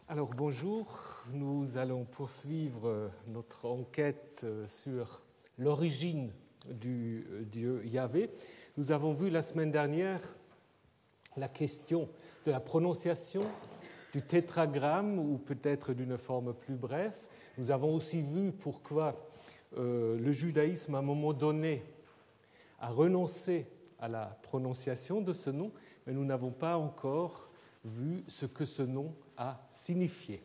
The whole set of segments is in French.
Alors bonjour, nous allons poursuivre notre enquête sur l'origine du Dieu Yahvé. Nous avons vu la semaine dernière la question de la prononciation du tétragramme, ou peut-être d'une forme plus brève. Nous avons aussi vu pourquoi le judaïsme, à un moment donné, a renoncé à la prononciation de ce nom, mais nous n'avons pas encore vu ce que ce nom a signifié.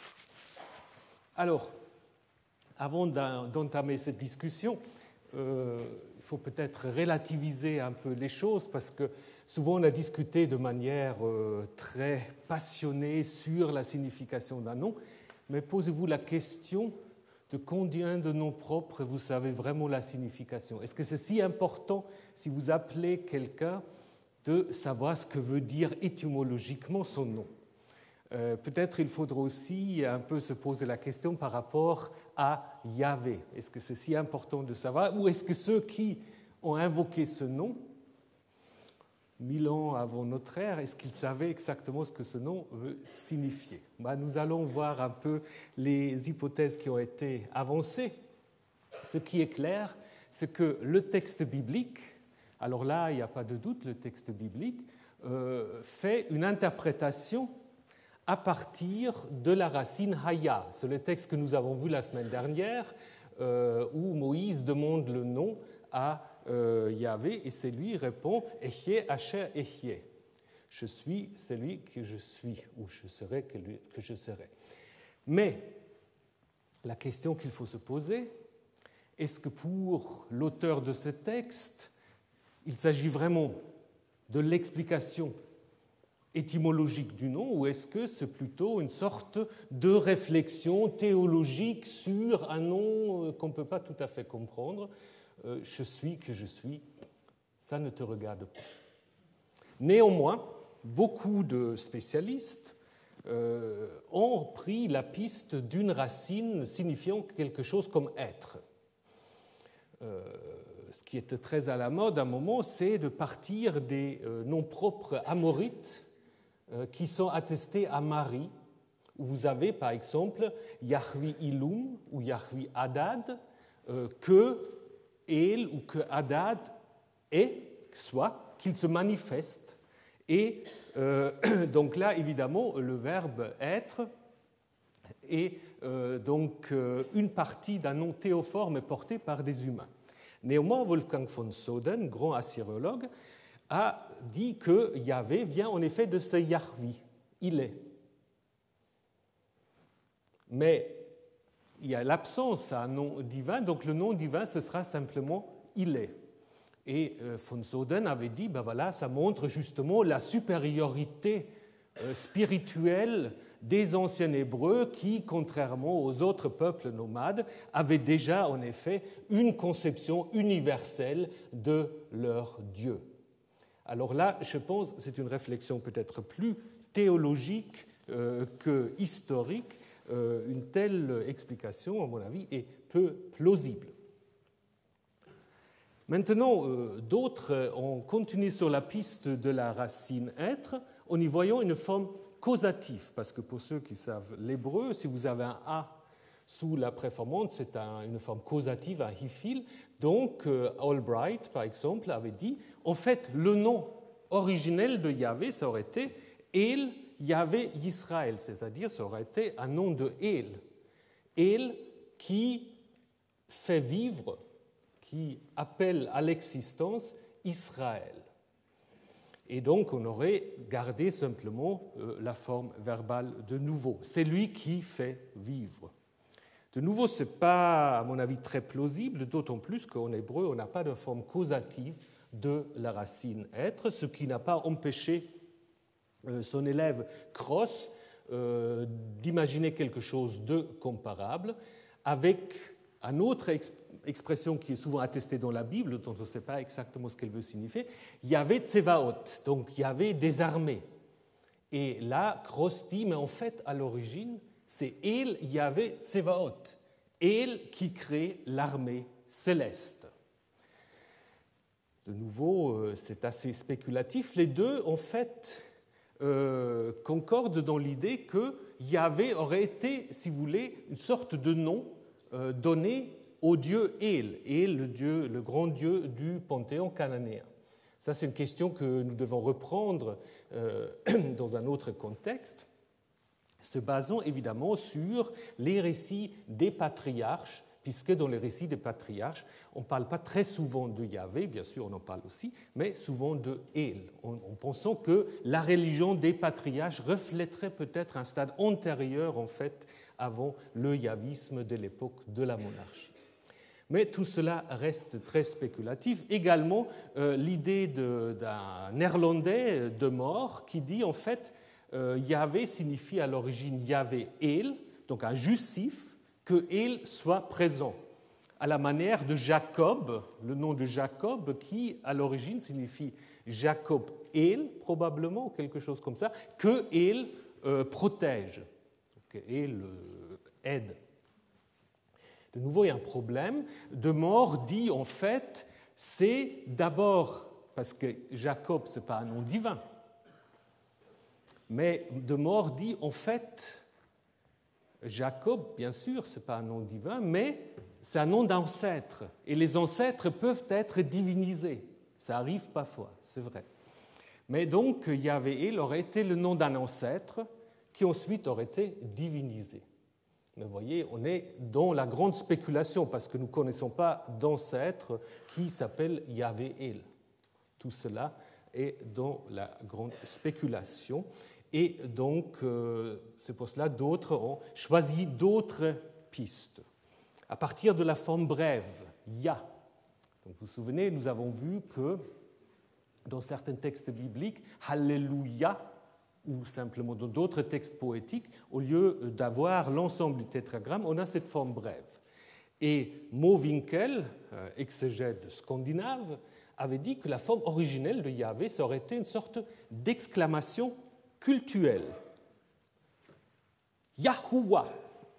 Alors, avant d'entamer cette discussion, il faut peut-être relativiser un peu les choses, parce que souvent on a discuté de manière très passionnée sur la signification d'un nom, mais posez-vous la question de combien de noms propres vous savez vraiment la signification. Est-ce que c'est si important, si vous appelez quelqu'un, de savoir ce que veut dire étymologiquement son nom? Peut-être il faudra aussi un peu se poser la question par rapport à Yahvé. Est-ce que c'est si important de savoir, ou est-ce que ceux qui ont invoqué ce nom, 1000 ans avant notre ère, est-ce qu'ils savaient exactement ce que ce nom veut signifier? Nous allons voir un peu les hypothèses qui ont été avancées. Ce qui est clair, c'est que le texte biblique, alors là, il n'y a pas de doute, le texte biblique fait une interprétation à partir de la racine Haya. C'est le texte que nous avons vu la semaine dernière, où Moïse demande le nom à Yahvé, et c'est lui répond « Ehyeh asher ehyeh ». Je suis celui que je suis, ou je serai que je serai. Mais la question qu'il faut se poser, est-ce que pour l'auteur de ce texte, il s'agit vraiment de l'explication étymologique du nom, ou est-ce que c'est plutôt une sorte de réflexion théologique sur un nom qu'on ne peut pas tout à fait comprendre? Je suis que je suis, ça ne te regarde pas. Néanmoins, beaucoup de spécialistes ont pris la piste d'une racine signifiant quelque chose comme être. Ce qui était très à la mode à un moment, c'est de partir des noms propres amorites qui sont attestés à Marie, où vous avez par exemple Yahvi Ilum ou Yahvi Hadad, que El ou que Hadad est, soit qu'il se manifeste. Et donc là, évidemment, le verbe être est donc une partie d'un nom théoforme porté par des humains. Néanmoins, Wolfgang von Soden, grand assyriologue, a dit que Yahvé vient en effet de ce Yahvi, il est. Mais il y a l'absence à un nom divin, donc le nom divin, ce sera simplement il est. Et von Soden avait dit, voilà, ça montre justement la supériorité spirituelle des anciens Hébreux qui, contrairement aux autres peuples nomades, avaient déjà en effet une conception universelle de leur Dieu. Alors là, je pense que c'est une réflexion peut-être plus théologique que historique. Une telle explication, à mon avis, est peu plausible. Maintenant, d'autres ont continué sur la piste de la racine « être » en y voyant une forme causative, parce que pour ceux qui savent l'hébreu, si vous avez un « a » sous la préformante, c'est une forme causative, un hifil. Donc, Albright, par exemple, avait dit, en fait, le nom originel de Yahvé, ça aurait été El Yahvé Yisraël, c'est-à-dire ça aurait été un nom de El. El qui fait vivre, qui appelle à l'existence Israël. Et donc, on aurait gardé simplement la forme verbale de nouveau. C'est lui qui fait vivre. De nouveau, ce n'est pas, à mon avis, très plausible, d'autant plus qu'en hébreu, on n'a pas de forme causative de la racine être, ce qui n'a pas empêché son élève Cross d'imaginer quelque chose de comparable avec une autre expression qui est souvent attestée dans la Bible, dont on ne sait pas exactement ce qu'elle veut signifier, Yahvé Tsevaot, donc Yahvé des armées. Et là, Cross dit, mais en fait, à l'origine, c'est El Yahvé Tsevaot, El qui crée l'armée céleste. De nouveau, c'est assez spéculatif. Les deux, en fait, concordent dans l'idée que Yahvé aurait été, si vous voulez, une sorte de nom donné au dieu El, le grand dieu du panthéon cananéen. Ça, c'est une question que nous devons reprendre dans un autre contexte, se basant évidemment sur les récits des patriarches, puisque dans les récits des patriarches, on ne parle pas très souvent de Yahvé, bien sûr on en parle aussi, mais souvent de El, en pensant que la religion des patriarches reflèterait peut-être un stade antérieur, en fait, avant le yahvisme de l'époque de la monarchie. Mais tout cela reste très spéculatif. Également, l'idée d'un néerlandais de mort qui dit en fait Yahvé signifie à l'origine Yahvé El, donc un justif, que El soit présent, à la manière de Jacob, le nom de Jacob, qui à l'origine signifie Jacob El, probablement, quelque chose comme ça, que El protège, que El aide. De nouveau, il y a un problème. De mort dit, en fait, c'est d'abord, parce que Jacob, ce n'est pas un nom divin, mais de mort dit, en fait, Jacob, bien sûr, ce n'est pas un nom divin, mais c'est un nom d'ancêtre. Et les ancêtres peuvent être divinisés. Ça arrive parfois, c'est vrai. Mais donc, Yahvé aurait été le nom d'un ancêtre qui ensuite aurait été divinisé. Mais vous voyez, on est dans la grande spéculation parce que nous ne connaissons pas d'ancêtre qui s'appelle Yahvé El. Tout cela est dans la grande spéculation. Et donc, c'est pour cela que d'autres ont choisi d'autres pistes. À partir de la forme brève, Ya. Donc, vous vous souvenez, nous avons vu que dans certains textes bibliques, Alléluia, ou simplement dans d'autres textes poétiques, au lieu d'avoir l'ensemble du tétragramme, on a cette forme brève. Et Mowinckel, exégète scandinave, avait dit que la forme originelle de Yahvé, ça aurait été une sorte d'exclamation cultuelle. Yahuwah,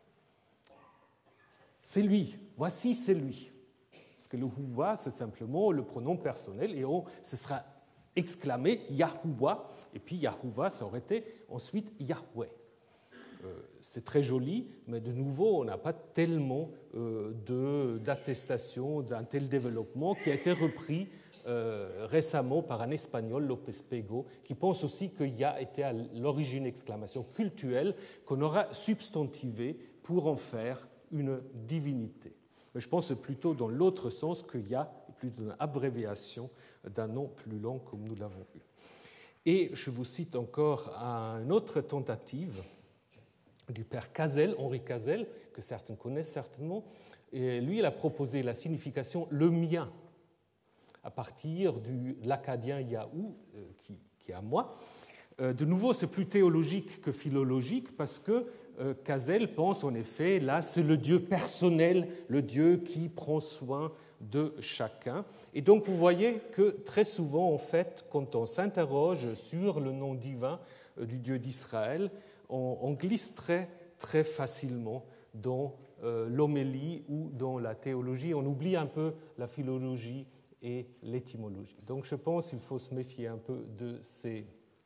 c'est lui, voici c'est lui. Parce que le Huwa, c'est simplement le pronom personnel, et ce sera exclamé Yahuwah, et puis Yahuwah, ça aurait été ensuite Yahweh. C'est très joli, mais de nouveau, on n'a pas tellement d'attestation d'un tel développement qui a été repris récemment par un Espagnol, López Pego, qui pense aussi que Ya était à l'origine exclamation cultuelle qu'on aura substantivée pour en faire une divinité. Mais je pense plutôt dans l'autre sens que Ya est plutôt une abréviation d'un nom plus long comme nous l'avons vu. Et je vous cite encore une autre tentative du père Cazel, Henri Cazel, que certains connaissent certainement. Et lui, il a proposé la signification « le mien » à partir de l'acadien Yahou, qui est à moi. De nouveau, c'est plus théologique que philologique parce que Cazel pense en effet, là, c'est le Dieu personnel, le Dieu qui prend soin de chacun. Et donc, vous voyez que très souvent, en fait, quand on s'interroge sur le nom divin du Dieu d'Israël, on glisse très, très facilement dans l'homélie ou dans la théologie. On oublie un peu la philologie et l'étymologie. Donc, je pense qu'il faut se méfier un peu de ces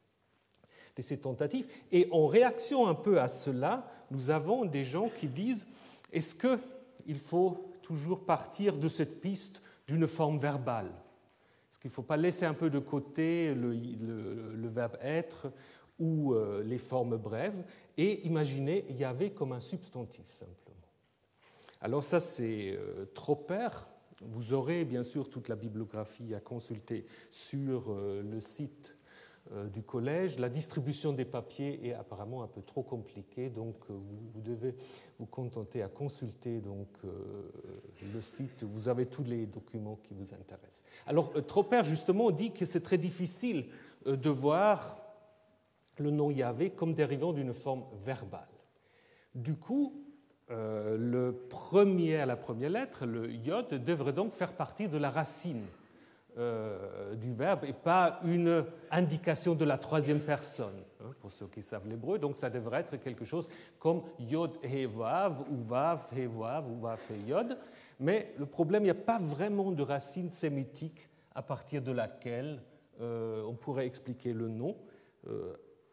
tentatives. Et en réaction un peu à cela, nous avons des gens qui disent « Est-ce qu'il faut toujours partir de cette piste d'une forme verbale ? Est-ce qu'il ne faut pas laisser un peu de côté le verbe être ou les formes brèves et imaginer Yahvé comme un substantif simplement ?» Alors ça, c'est Tropper. Vous aurez bien sûr toute la bibliographie à consulter sur le site du collège. La distribution des papiers est apparemment un peu trop compliquée, donc vous devez vous contenter à consulter donc, le site. Vous avez tous les documents qui vous intéressent. Alors, Tropper, justement, dit que c'est très difficile de voir le nom Yahvé comme dérivant d'une forme verbale. Du coup, la première lettre, le yod, devrait donc faire partie de la racine du verbe et pas une indication de la troisième personne, hein, pour ceux qui savent l'hébreu. Donc ça devrait être quelque chose comme yod he vav ou vav he vav ou vav he yod. Mais le problème, il n'y a pas vraiment de racine sémitique à partir de laquelle on pourrait expliquer le nom.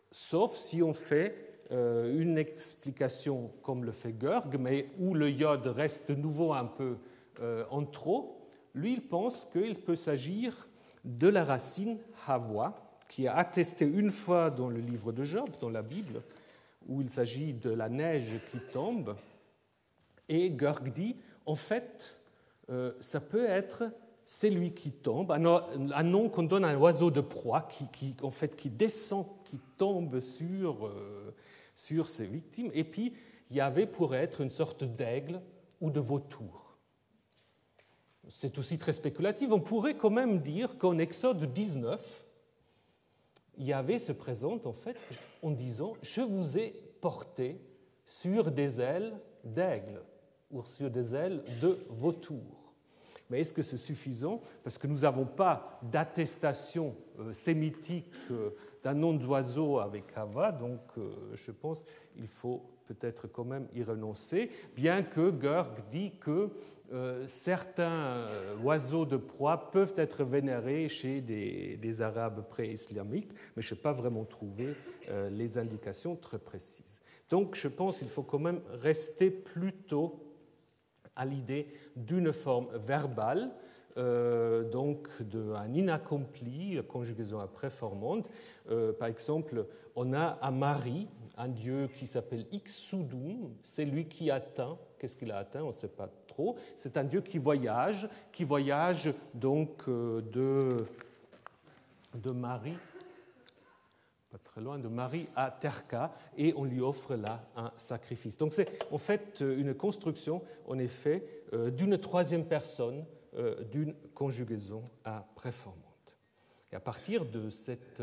sauf si on fait une explication comme le fait Görg, mais où le yod reste de nouveau un peu en trop. Lui, il pense qu'il peut s'agir de la racine Hava, qui est attestée une fois dans le livre de Job, dans la Bible, où il s'agit de la neige qui tombe. Et Görg dit, en fait, ça peut être celui qui tombe, un nom qu'on donne à un oiseau de proie qui descend, qui tombe sur ses victimes. Et puis, Yahvé pourrait être une sorte d'aigle ou de vautour. C'est aussi très spéculatif. On pourrait quand même dire qu'en Exode 19, Yahvé se présente en fait en disant « Je vous ai porté sur des ailes d'aigle ou sur des ailes de vautour ». Mais est-ce que c'est suffisant? Parce que nous n'avons pas d'attestation sémitique d'un nom d'oiseau avec Hava, donc je pense qu'il faut peut-être quand même y renoncer, bien que Görg dit que certains oiseaux de proie peuvent être vénérés chez des Arabes pré-islamiques, mais je n'ai pas vraiment trouvé les indications très précises. Donc je pense qu'il faut quand même rester plutôt à l'idée d'une forme verbale, donc d'un inaccompli, la conjugaison après formante. Par exemple, on a à Marie un dieu qui s'appelle Ixoudum, c'est lui qui atteint. Qu'est-ce qu'il a atteint? On ne sait pas trop. C'est un dieu qui voyage donc de Marie, pas très loin, de Marie à Terka, et on lui offre là un sacrifice. Donc c'est en fait une construction, en effet, d'une troisième personne, d'une conjugaison à préformante. Et à partir de cette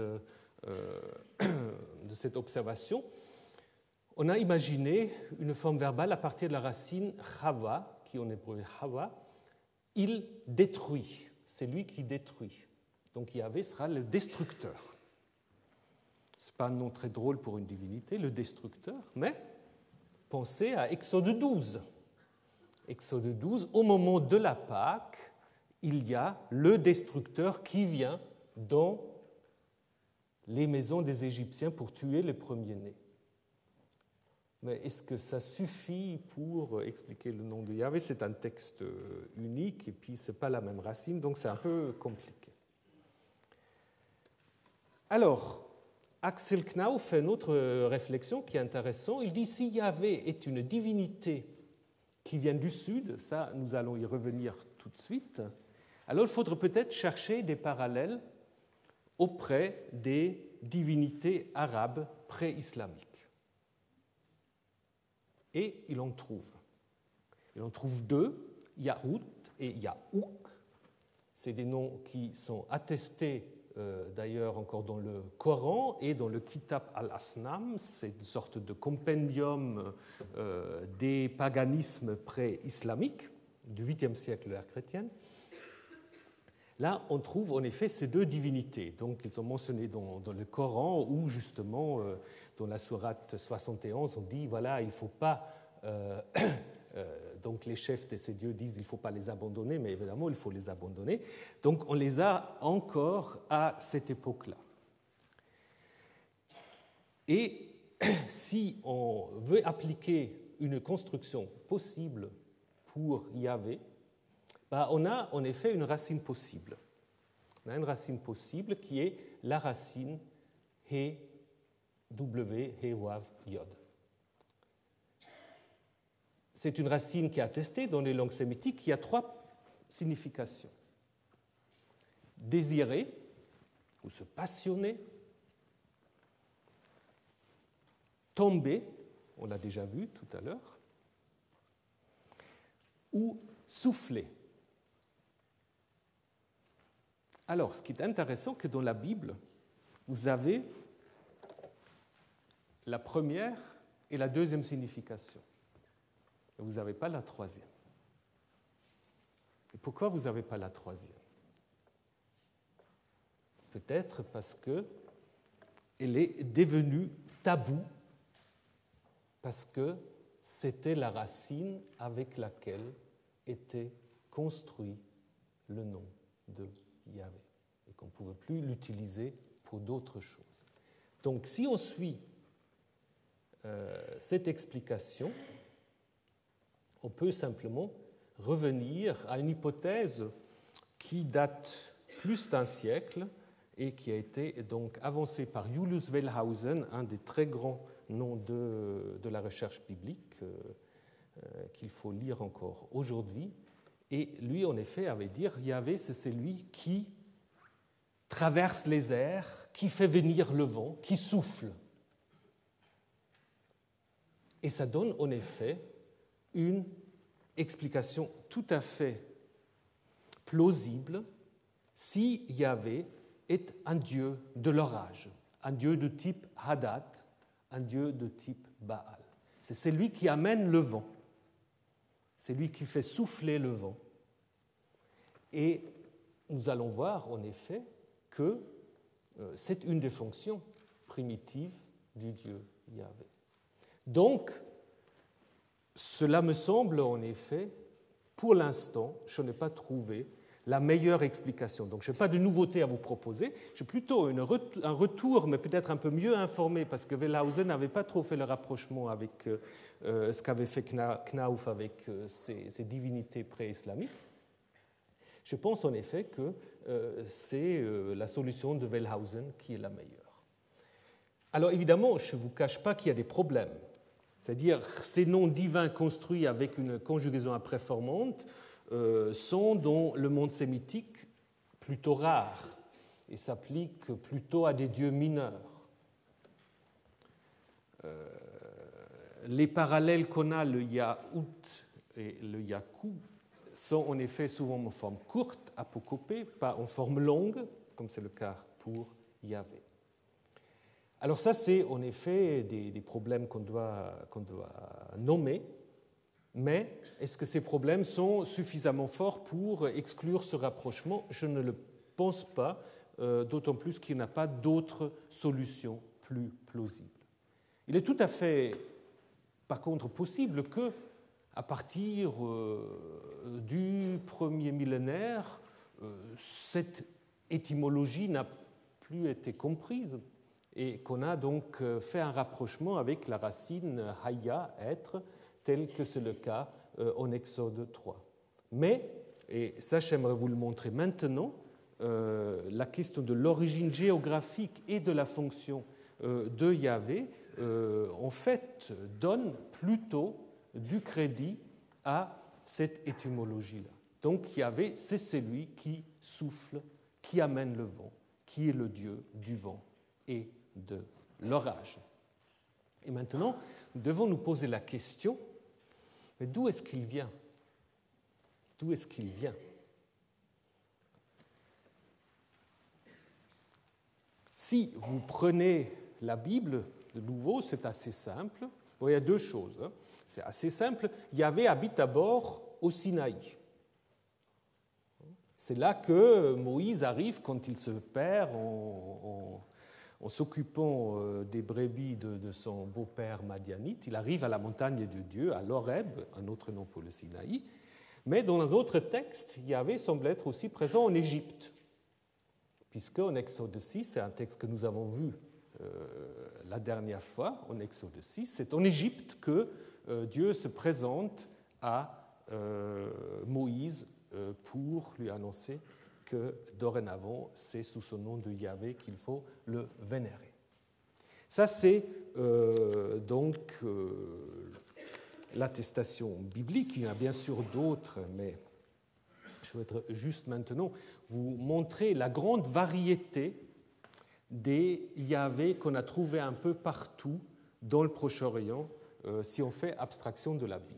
observation, on a imaginé une forme verbale à partir de la racine chava, qui en hébreu est hava, il détruit, c'est lui qui détruit. Donc Yahvé sera le destructeur. Ce n'est pas un nom très drôle pour une divinité, le destructeur, mais pensez à Exode 12. Exode 12, au moment de la Pâque, il y a le destructeur qui vient dans les maisons des Égyptiens pour tuer les premiers-nés. Mais est-ce que ça suffit pour expliquer le nom de Yahvé? C'est un texte unique et puis ce n'est pas la même racine, donc c'est un peu compliqué. Alors, Axel Knauf fait une autre réflexion qui est intéressante. Il dit si Yahvé est une divinité qui vient du sud, ça nous allons y revenir tout de suite, alors il faudrait peut-être chercher des parallèles auprès des divinités arabes pré-islamiques. Et il en trouve. Il en trouve deux, Yahout et Yahouk. C'est des noms qui sont attestés d'ailleurs encore dans le Coran et dans le Kitab al-Asnam. C'est une sorte de compendium des paganismes pré-islamiques du 8e siècle de l'ère chrétienne. Là, on trouve en effet ces deux divinités. Donc, ils sont mentionnés dans le Coran, où justement, dans la sourate 71, on dit voilà, il ne faut pas. Donc, les chefs de ces dieux disent il ne faut pas les abandonner, mais évidemment, il faut les abandonner. Donc, on les a encore à cette époque-là. Et si on veut appliquer une construction possible pour Yahvé, on a en effet une racine possible. On a une racine possible qui est la racine He, W, He, Wav, Yod. C'est une racine qui est attestée dans les langues sémitiques qui a trois significations. Désirer, ou se passionner, tomber, on l'a déjà vu tout à l'heure, ou souffler. Alors, ce qui est intéressant, c'est que dans la Bible, vous avez la première et la deuxième signification. Mais vous n'avez pas la troisième. Et pourquoi vous n'avez pas la troisième? Peut-être parce qu'elle est devenue taboue, parce que c'était la racine avec laquelle était construit le nom de Yahvé, et qu'on ne pouvait plus l'utiliser pour d'autres choses. Donc si on suit cette explication, on peut simplement revenir à une hypothèse qui date plus d'un siècle et qui a été donc avancée par Julius Wellhausen, un des très grands noms de la recherche biblique qu'il faut lire encore aujourd'hui. Et lui, en effet, avait dit Yahvé, c'est celui qui traverse les airs, qui fait venir le vent, qui souffle. Et ça donne en effet une explication tout à fait plausible si Yahvé est un dieu de l'orage, un dieu de type Hadad, un dieu de type Baal. C'est celui qui amène le vent, c'est lui qui fait souffler le vent. Et nous allons voir en effet que c'est une des fonctions primitives du dieu Yahvé. Donc, cela me semble en effet, pour l'instant, je n'ai pas trouvé la meilleure explication. Donc, je n'ai pas de nouveauté à vous proposer, j'ai plutôt un retour, mais peut-être un peu mieux informé, parce que Wellhausen n'avait pas trop fait le rapprochement avec ce qu'avait fait Knauf avec ses divinités pré-islamiques. Je pense en effet que c'est la solution de Wellhausen qui est la meilleure. Alors évidemment, je ne vous cache pas qu'il y a des problèmes. C'est-à-dire, ces noms divins construits avec une conjugaison à préformante sont dans le monde sémitique plutôt rares et s'appliquent plutôt à des dieux mineurs. Les parallèles qu'on a, le Yaout et le Yakou, sont en effet souvent en forme courte, apocopée, pas en forme longue, comme c'est le cas pour Yahvé. Alors ça, c'est en effet des problèmes qu'on doit nommer, mais est-ce que ces problèmes sont suffisamment forts pour exclure ce rapprochement ? Je ne le pense pas, d'autant plus qu'il n'y a pas d'autres solutions plus plausibles. Il est tout à fait, par contre, possible que, à partir du premier millénaire, cette étymologie n'a plus été comprise et qu'on a donc fait un rapprochement avec la racine haya, être, tel que c'est le cas en Exode 3. Mais, et ça j'aimerais vous le montrer maintenant, la question de l'origine géographique et de la fonction de Yahvé, en fait, donne plutôt du crédit à cette étymologie-là. Donc Yahvé, c'est celui qui souffle, qui amène le vent, qui est le Dieu du vent et de l'orage. Et maintenant, nous devons nous poser la question, mais d'où est-ce qu'il vient ? D'où est-ce qu'il vient ? Si vous prenez la Bible, de nouveau, c'est assez simple. Bon, il y a deux choses. C'est assez simple. Yahvé habite d'abord au Sinaï. C'est là que Moïse arrive quand il se perd en s'occupant des brebis de son beau-père madianite. Il arrive à la montagne de Dieu, à l'Horeb, un autre nom pour le Sinaï. Mais dans un autre texte, Yahvé semble être aussi présent en Égypte, puisque en Exode 6, c'est un texte que nous avons vu la dernière fois, en Exode 6, c'est en Égypte que Dieu se présente à Moïse pour lui annoncer que dorénavant, c'est sous ce nom de Yahvé qu'il faut le vénérer. Ça, c'est donc l'attestation biblique. Il y en a bien sûr d'autres, mais je voudrais juste maintenant vous montrer la grande variété des Yahvé qu'on a trouvé un peu partout dans le Proche-Orient, si on fait abstraction de la Bible.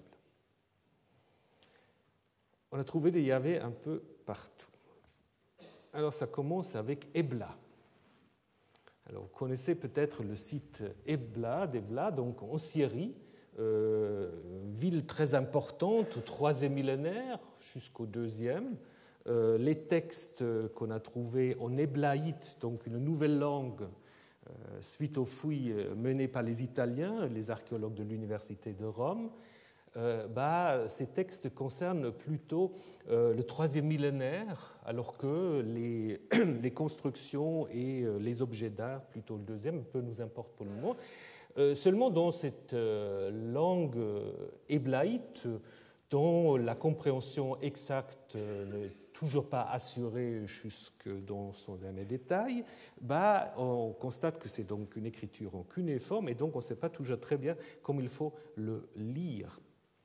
On a trouvé des Yahvé un peu partout. Alors ça commence avec Ebla. Alors vous connaissez peut-être le site d'Ebla, donc en Syrie, ville très importante au IIIe millénaire jusqu'au IIe. Les textes qu'on a trouvés en éblaïte, donc une nouvelle langue, suite aux fouilles menées par les Italiens, les archéologues de l'Université de Rome, ces textes concernent plutôt le troisième millénaire, alors que les constructions et les objets d'art, plutôt le deuxième, peu nous importe pour le moment. Seulement dans cette langue héblaïte, dont la compréhension exacte n'est toujours pas assurée jusque dans son dernier détail, on constate que c'est donc une écriture en cunéiforme et donc on ne sait pas toujours très bien comment il faut le lire.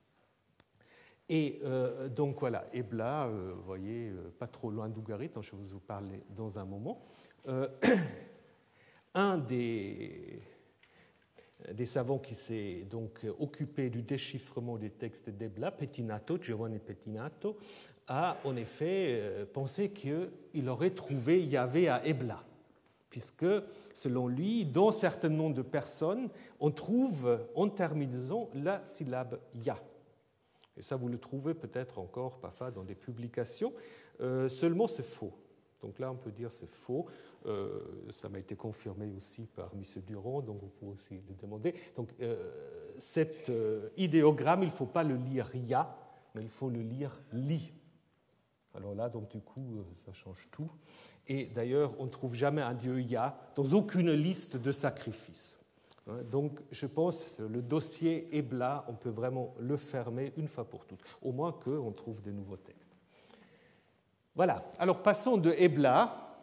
Et donc voilà, Ebla, vous voyez, pas trop loin d'Ougarit, dont je vais vous parler dans un moment. Un des savants qui s'est donc occupé du déchiffrement des textes d'Ebla, Pettinato, Giovanni Pettinato, a en effet pensé qu'il aurait trouvé Yahvé à Ebla, puisque, selon lui, dans certains noms de personnes, on trouve en terminaison la syllabe Ya. Et ça, vous le trouvez peut-être encore parfois dans des publications, seulement c'est faux. Donc là, on peut dire c'est faux. Ça m'a été confirmé aussi par M. Durand, donc vous pouvez aussi le demander. Donc cet idéogramme, il ne faut pas le lire Ya, mais il faut le lire Li. Alors là, donc du coup, ça change tout. Et d'ailleurs, on ne trouve jamais un dieu Ya dans aucune liste de sacrifices. Donc je pense que le dossier Ebla, on peut vraiment le fermer une fois pour toutes, au moins qu'on trouve des nouveaux textes. Voilà, alors passons de Ebla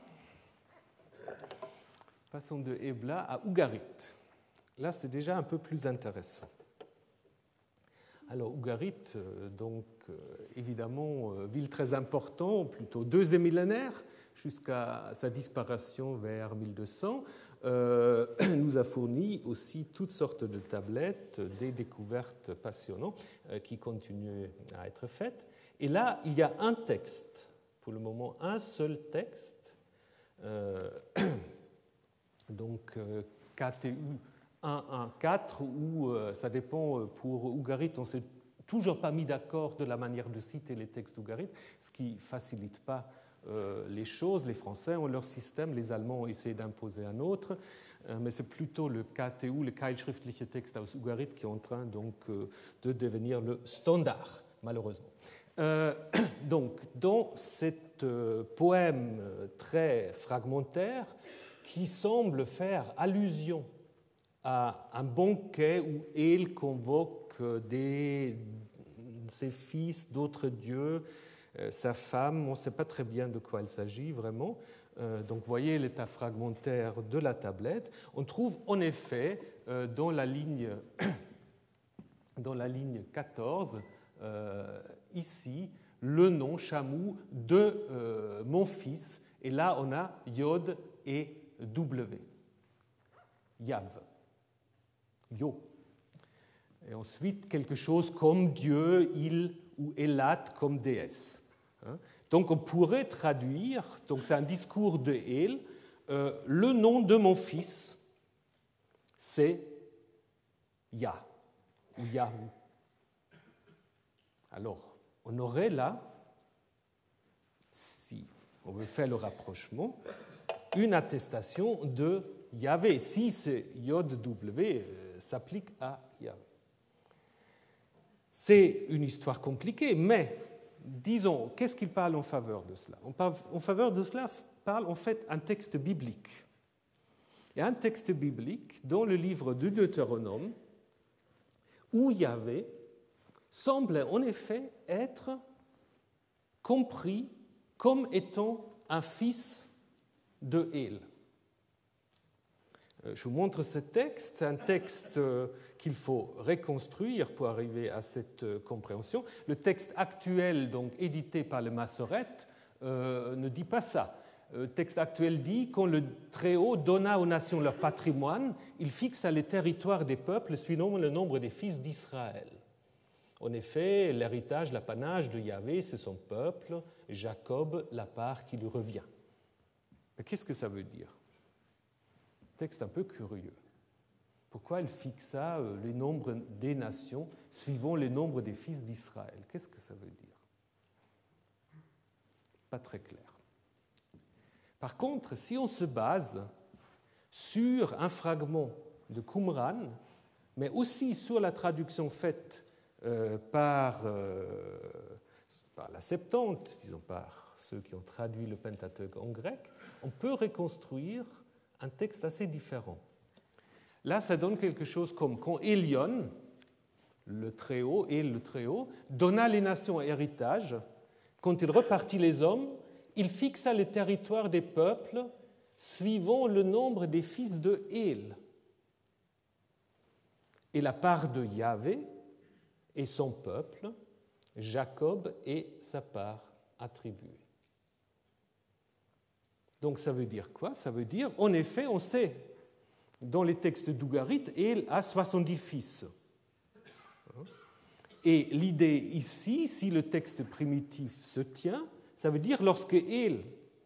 à Ougarit. Là, c'est déjà un peu plus intéressant. Alors, Ougarit, donc, évidemment, ville très importante, plutôt deuxième millénaire, jusqu'à sa disparition vers 1200, nous a fourni aussi toutes sortes de tablettes, des découvertes passionnantes qui continuent à être faites. Et là, il y a un texte, pour le moment, un seul texte, donc KTU 114, où ça dépend, pour Ougarit, on ne s'est toujours pas mis d'accord de la manière de citer les textes Ougarit, ce qui ne facilite pas les choses. Les Français ont leur système, les Allemands ont essayé d'imposer un autre, mais c'est plutôt le KTU, le Keilschriftliche Text aus Ougarit, qui est en train donc de devenir le standard, malheureusement. Donc, dans cet poème très fragmentaire, qui semble faire allusion à un banquet où El convoque ses fils, d'autres dieux, sa femme, on ne sait pas très bien de quoi il s'agit vraiment. Donc, vous voyez l'état fragmentaire de la tablette. On trouve en effet dans la ligne 14, ici, le nom Chamou de mon fils. Et là, on a Yod et W. Yav. Yo. Et ensuite, quelque chose comme Dieu, il ou Elat comme déesse. Donc, on pourrait traduire, donc c'est un discours de El, le nom de mon fils, c'est Yah, ou Yahou. Alors, on aurait là, si on veut faire le rapprochement, une attestation de Yahvé. Si ce Yod W s'applique à Yahvé. C'est une histoire compliquée, mais disons, qu'est-ce qu'il parle en faveur de cela ? En faveur de cela parle en fait un texte biblique. Et un texte biblique dans le livre du Deutéronome, où Yahvé semble en effet être compris comme étant un fils de El. Je vous montre ce texte. C'est un texte qu'il faut reconstruire pour arriver à cette compréhension. Le texte actuel, donc édité par le Massorette, ne dit pas ça. Le texte actuel dit « Quand le Très-Haut donna aux nations leur patrimoine, il fixa les territoires des peuples suivant le nombre des fils d'Israël. » En effet, l'héritage, l'apanage de Yahvé, c'est son peuple, Jacob, la part qui lui revient. Mais qu'est-ce que ça veut dire ? Texte un peu curieux. Pourquoi il fixa les nombres des nations suivant les nombres des fils d'Israël ? Qu'est-ce que ça veut dire ? Pas très clair. Par contre, si on se base sur un fragment de Qumran, mais aussi sur la traduction faite par la Septante, disons par ceux qui ont traduit le Pentateuque en grec, on peut reconstruire un texte assez différent. Là, ça donne quelque chose comme quand Élion, le Très-Haut, et le Très-Haut, donna les nations héritage, quand il repartit les hommes, il fixa le territoire des peuples suivant le nombre des fils de Él. Et la part de Yahvé et son peuple, Jacob et sa part attribuée. Donc ça veut dire quoi? Ça veut dire, en effet, on sait, dans les textes d'Ougarit, Él a 70 fils. Et l'idée ici, si le texte primitif se tient, ça veut dire lorsque Él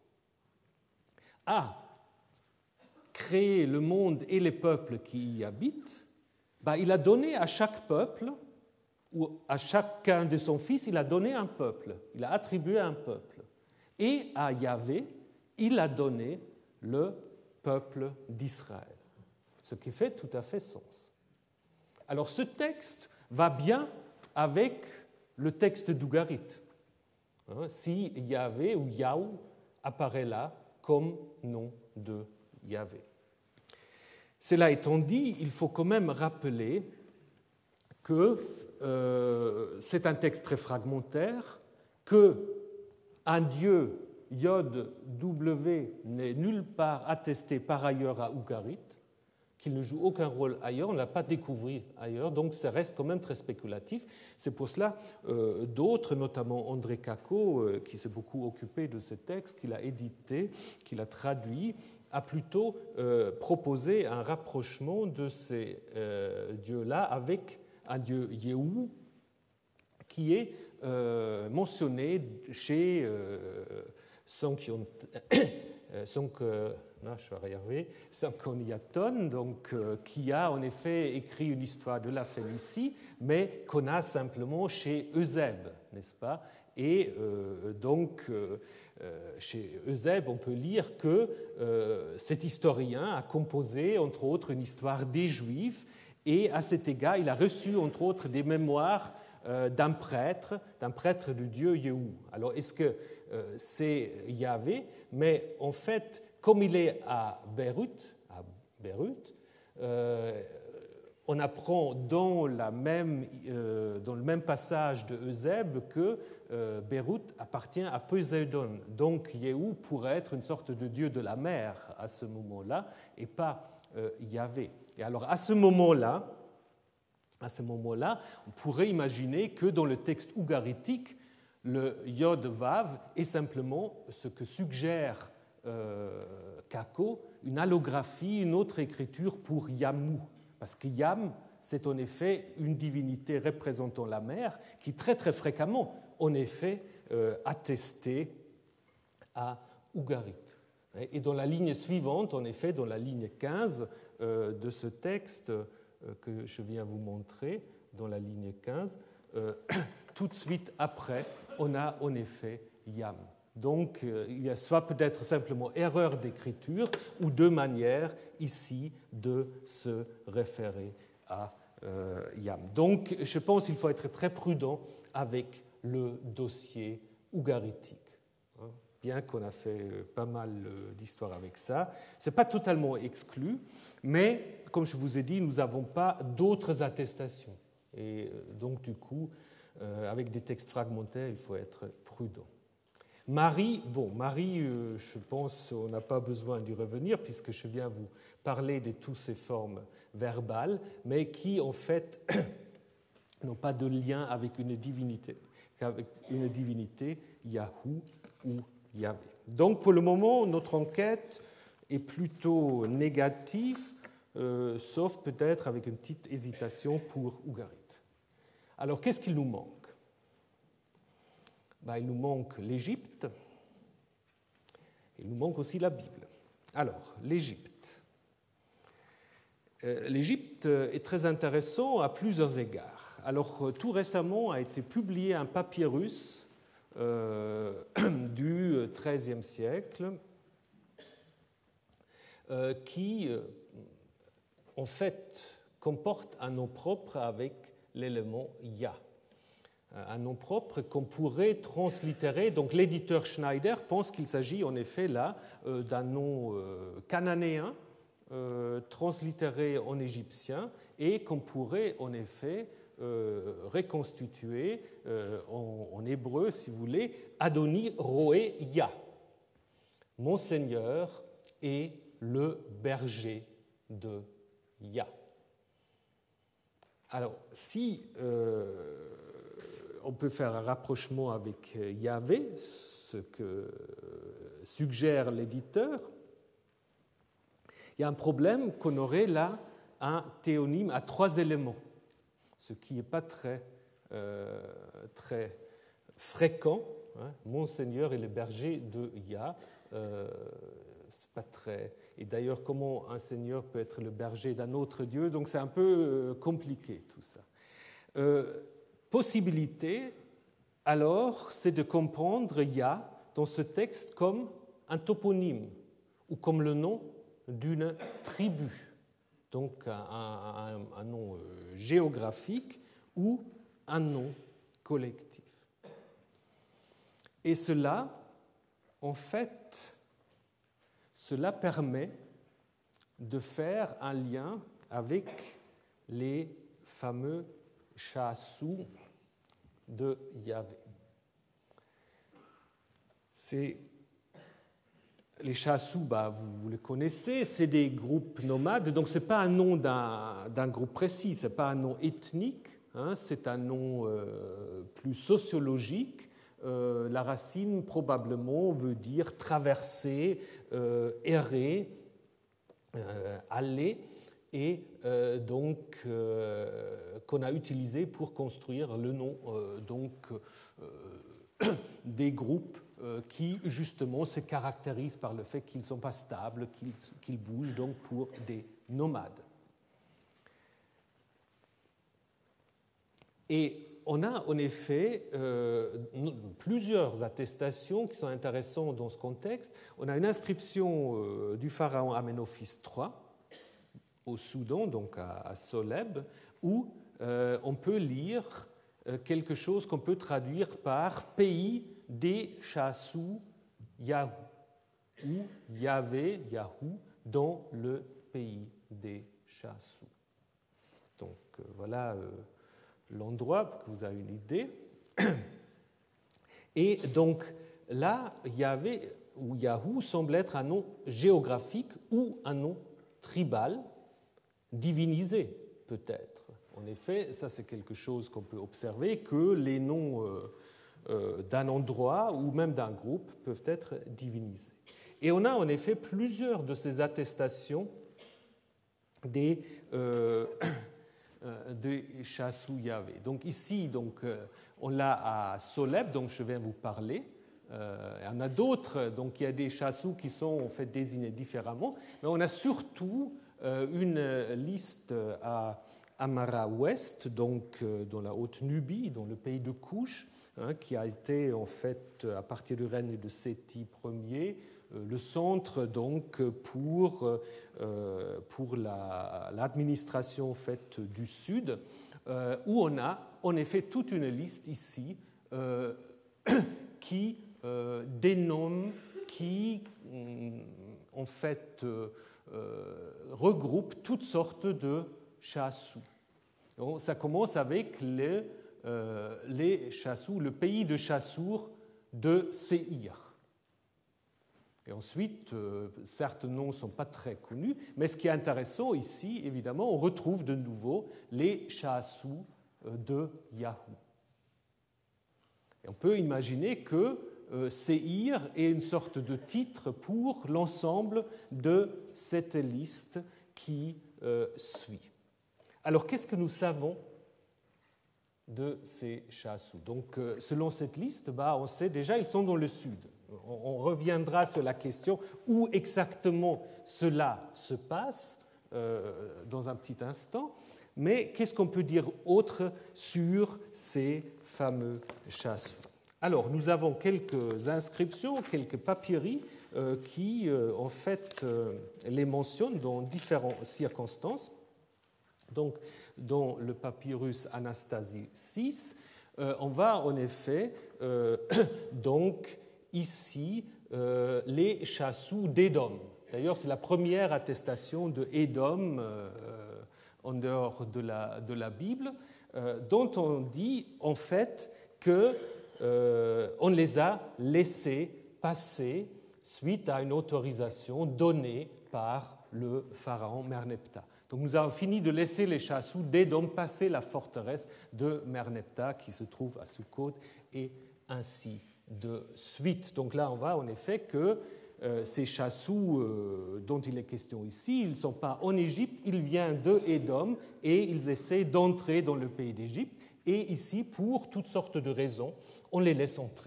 a créé le monde et les peuples qui y habitent, il a donné à chaque peuple, ou à chacun de son fils, il a donné un peuple, il a attribué un peuple. Et à Yahvé, il a donné le peuple d'Israël, ce qui fait tout à fait sens. Alors ce texte va bien avec le texte d'Ougarit. Si Yahvé ou Yahou apparaît là comme nom de Yahvé. Cela étant dit, il faut quand même rappeler que c'est un texte très fragmentaire, qu'un dieu Yod W n'est nulle part attesté par ailleurs à Ougarit, qu'il ne joue aucun rôle ailleurs, on ne l'a pas découvert ailleurs, donc ça reste quand même très spéculatif. C'est pour cela d'autres, notamment André Kako, qui s'est beaucoup occupé de ce texte, qu'il a édité, qu'il a traduit, a plutôt proposé un rapprochement de ces dieux-là avec un dieu Yehou, qui est mentionné chez Sanchoniathon, donc, qui a en effet écrit une histoire de la Phénicie, mais qu'on a simplement chez Eusèbe, n'est-ce pas? Et donc, chez Eusèbe, on peut lire que cet historien a composé, entre autres, une histoire des Juifs, et à cet égard, il a reçu, entre autres, des mémoires d'un prêtre du dieu Yehou. Alors, est-ce que c'est Yahvé? Mais en fait, comme il est à Beyrouth, on apprend dans le même passage de Eusèbe que Beyrouth appartient à Poséidon. Donc Yehou pourrait être une sorte de dieu de la mer à ce moment-là et pas Yahvé. Et alors à ce moment-là, on pourrait imaginer que dans le texte ougaritique, le Yod Vav est simplement ce que suggère Kako, une allographie, une autre écriture pour Yamou. Parce que Yam, c'est en effet une divinité représentant la mer qui très très fréquemment, en effet, attestée à Ougarit. Et dans la ligne suivante, en effet, dans la ligne 15 de ce texte que je viens vous montrer, dans la ligne 15, tout de suite après, on a en effet Yam. Donc, il y a soit peut-être simplement erreur d'écriture ou deux manières ici de se référer à Yam. Donc, je pense qu'il faut être très prudent avec le dossier ougaritique. Bien qu'on a fait pas mal d'histoires avec ça. Ce n'est pas totalement exclu, mais comme je vous ai dit, nous n'avons pas d'autres attestations. Et donc, du coup, avec des textes fragmentaires, il faut être prudent. Marie, je pense qu'on n'a pas besoin d'y revenir puisque je viens vous parler de toutes ces formes verbales, mais qui en fait n'ont pas de lien avec une divinité, Yahou ou Yahvé. Donc pour le moment, notre enquête est plutôt négative, sauf peut-être avec une petite hésitation pour Ougarit. Alors qu'est-ce qu'il nous manque? Il nous manque l'Égypte, il nous manque aussi la Bible. Alors, l'Égypte. L'Égypte est très intéressant à plusieurs égards. Alors, tout récemment a été publié un papyrus du XIIIe siècle qui, en fait, comporte un nom propre avec l'élément Ya. un nom propre qu'on pourrait translittérer. Donc l'éditeur Schneider pense qu'il s'agit en effet là d'un nom cananéen translittéré en égyptien et qu'on pourrait en effet reconstituer en hébreu, si vous voulez, Adoni Roé Ya, mon Seigneur est le berger de Ya. Alors, si on peut faire un rapprochement avec Yahvé, ce que suggère l'éditeur, il y a un problème qu'on aurait là un théonyme à 3 éléments, ce qui n'est pas très fréquent. Hein. Mon Seigneur est le berger de Yah. C'est pas très. Et d'ailleurs, comment un Seigneur peut être le berger d'un autre Dieu? Donc c'est un peu compliqué tout ça. Possibilité, alors, c'est de comprendre Yah dans ce texte comme un toponyme ou comme le nom d'une tribu, donc un nom géographique ou un nom collectif. Et cela, en fait, cela permet de faire un lien avec les fameux chassous de Yahvé. Les chassous, vous les connaissez, c'est des groupes nomades, donc ce n'est pas un nom d'un groupe précis, ce n'est pas un nom ethnique, hein, c'est un nom plus sociologique. La racine probablement veut dire traverser, errer, aller, et donc qu'on a utilisé pour construire le nom des groupes qui justement se caractérisent par le fait qu'ils ne sont pas stables, qu'ils bougent, donc pour des nomades. Et on a en effet plusieurs attestations qui sont intéressantes dans ce contexte. On a une inscription du pharaon Aménophis III au Soudan, donc à Soleb, où on peut lire quelque chose qu'on peut traduire par pays des chassous Yahou, ou Yahvé, Yahou, dans le pays des chassous. Donc voilà l'endroit pour que vous ayez une idée. Et donc là, Yahvé ou Yahou semble être un nom géographique ou un nom tribal, divinisé peut-être. En effet, ça c'est quelque chose qu'on peut observer, que les noms d'un endroit ou même d'un groupe peuvent être divinisés. Et on a en effet plusieurs de ces attestations des chassous Yahvé. Donc ici, on l'a à Soleb, dont je vais vous parler. Il y en a d'autres, donc il y a des chassous qui sont en fait désignés différemment, mais on a surtout une liste à Amara Ouest, donc dans la Haute-Nubie, dans le pays de Couche, qui a été en fait à partir du règne de Séti Ier le centre donc pour l'administration en fait du Sud, où on a en effet toute une liste ici qui dénomme, qui en fait regroupe toutes sortes de chassous. Donc, ça commence avec les chassous, le pays de Chassour de Séhir. Et ensuite, certains noms ne sont pas très connus, mais ce qui est intéressant ici, évidemment, on retrouve de nouveau les chassous de Yahou. Et on peut imaginer que Séhir est une sorte de titre pour l'ensemble de cette liste qui suit. Alors, qu'est-ce que nous savons de ces chassous? Donc, selon cette liste, on sait déjà qu'ils sont dans le sud. On reviendra sur la question où exactement cela se passe dans un petit instant. Mais qu'est-ce qu'on peut dire autre sur ces fameux chassous? Alors, nous avons quelques inscriptions, quelques papyri qui, en fait, les mentionnent dans différentes circonstances. Donc, dans le papyrus Anastasie VI, on va en effet donc ici les Chassous d'Édom. D'ailleurs, c'est la première attestation de Édom en dehors de la Bible, dont on dit en fait qu'on les a laissés passer suite à une autorisation donnée par le pharaon Merneptah. Donc nous avons fini de laisser les Chassous d'Édom passer la forteresse de Merneptah qui se trouve à Sukkot et ainsi de suite. Donc là, on voit en effet que ces Chassous dont il est question ici, ils ne sont pas en Égypte, ils viennent de Édom et ils essaient d'entrer dans le pays d'Égypte. Et ici, pour toutes sortes de raisons, on les laisse entrer.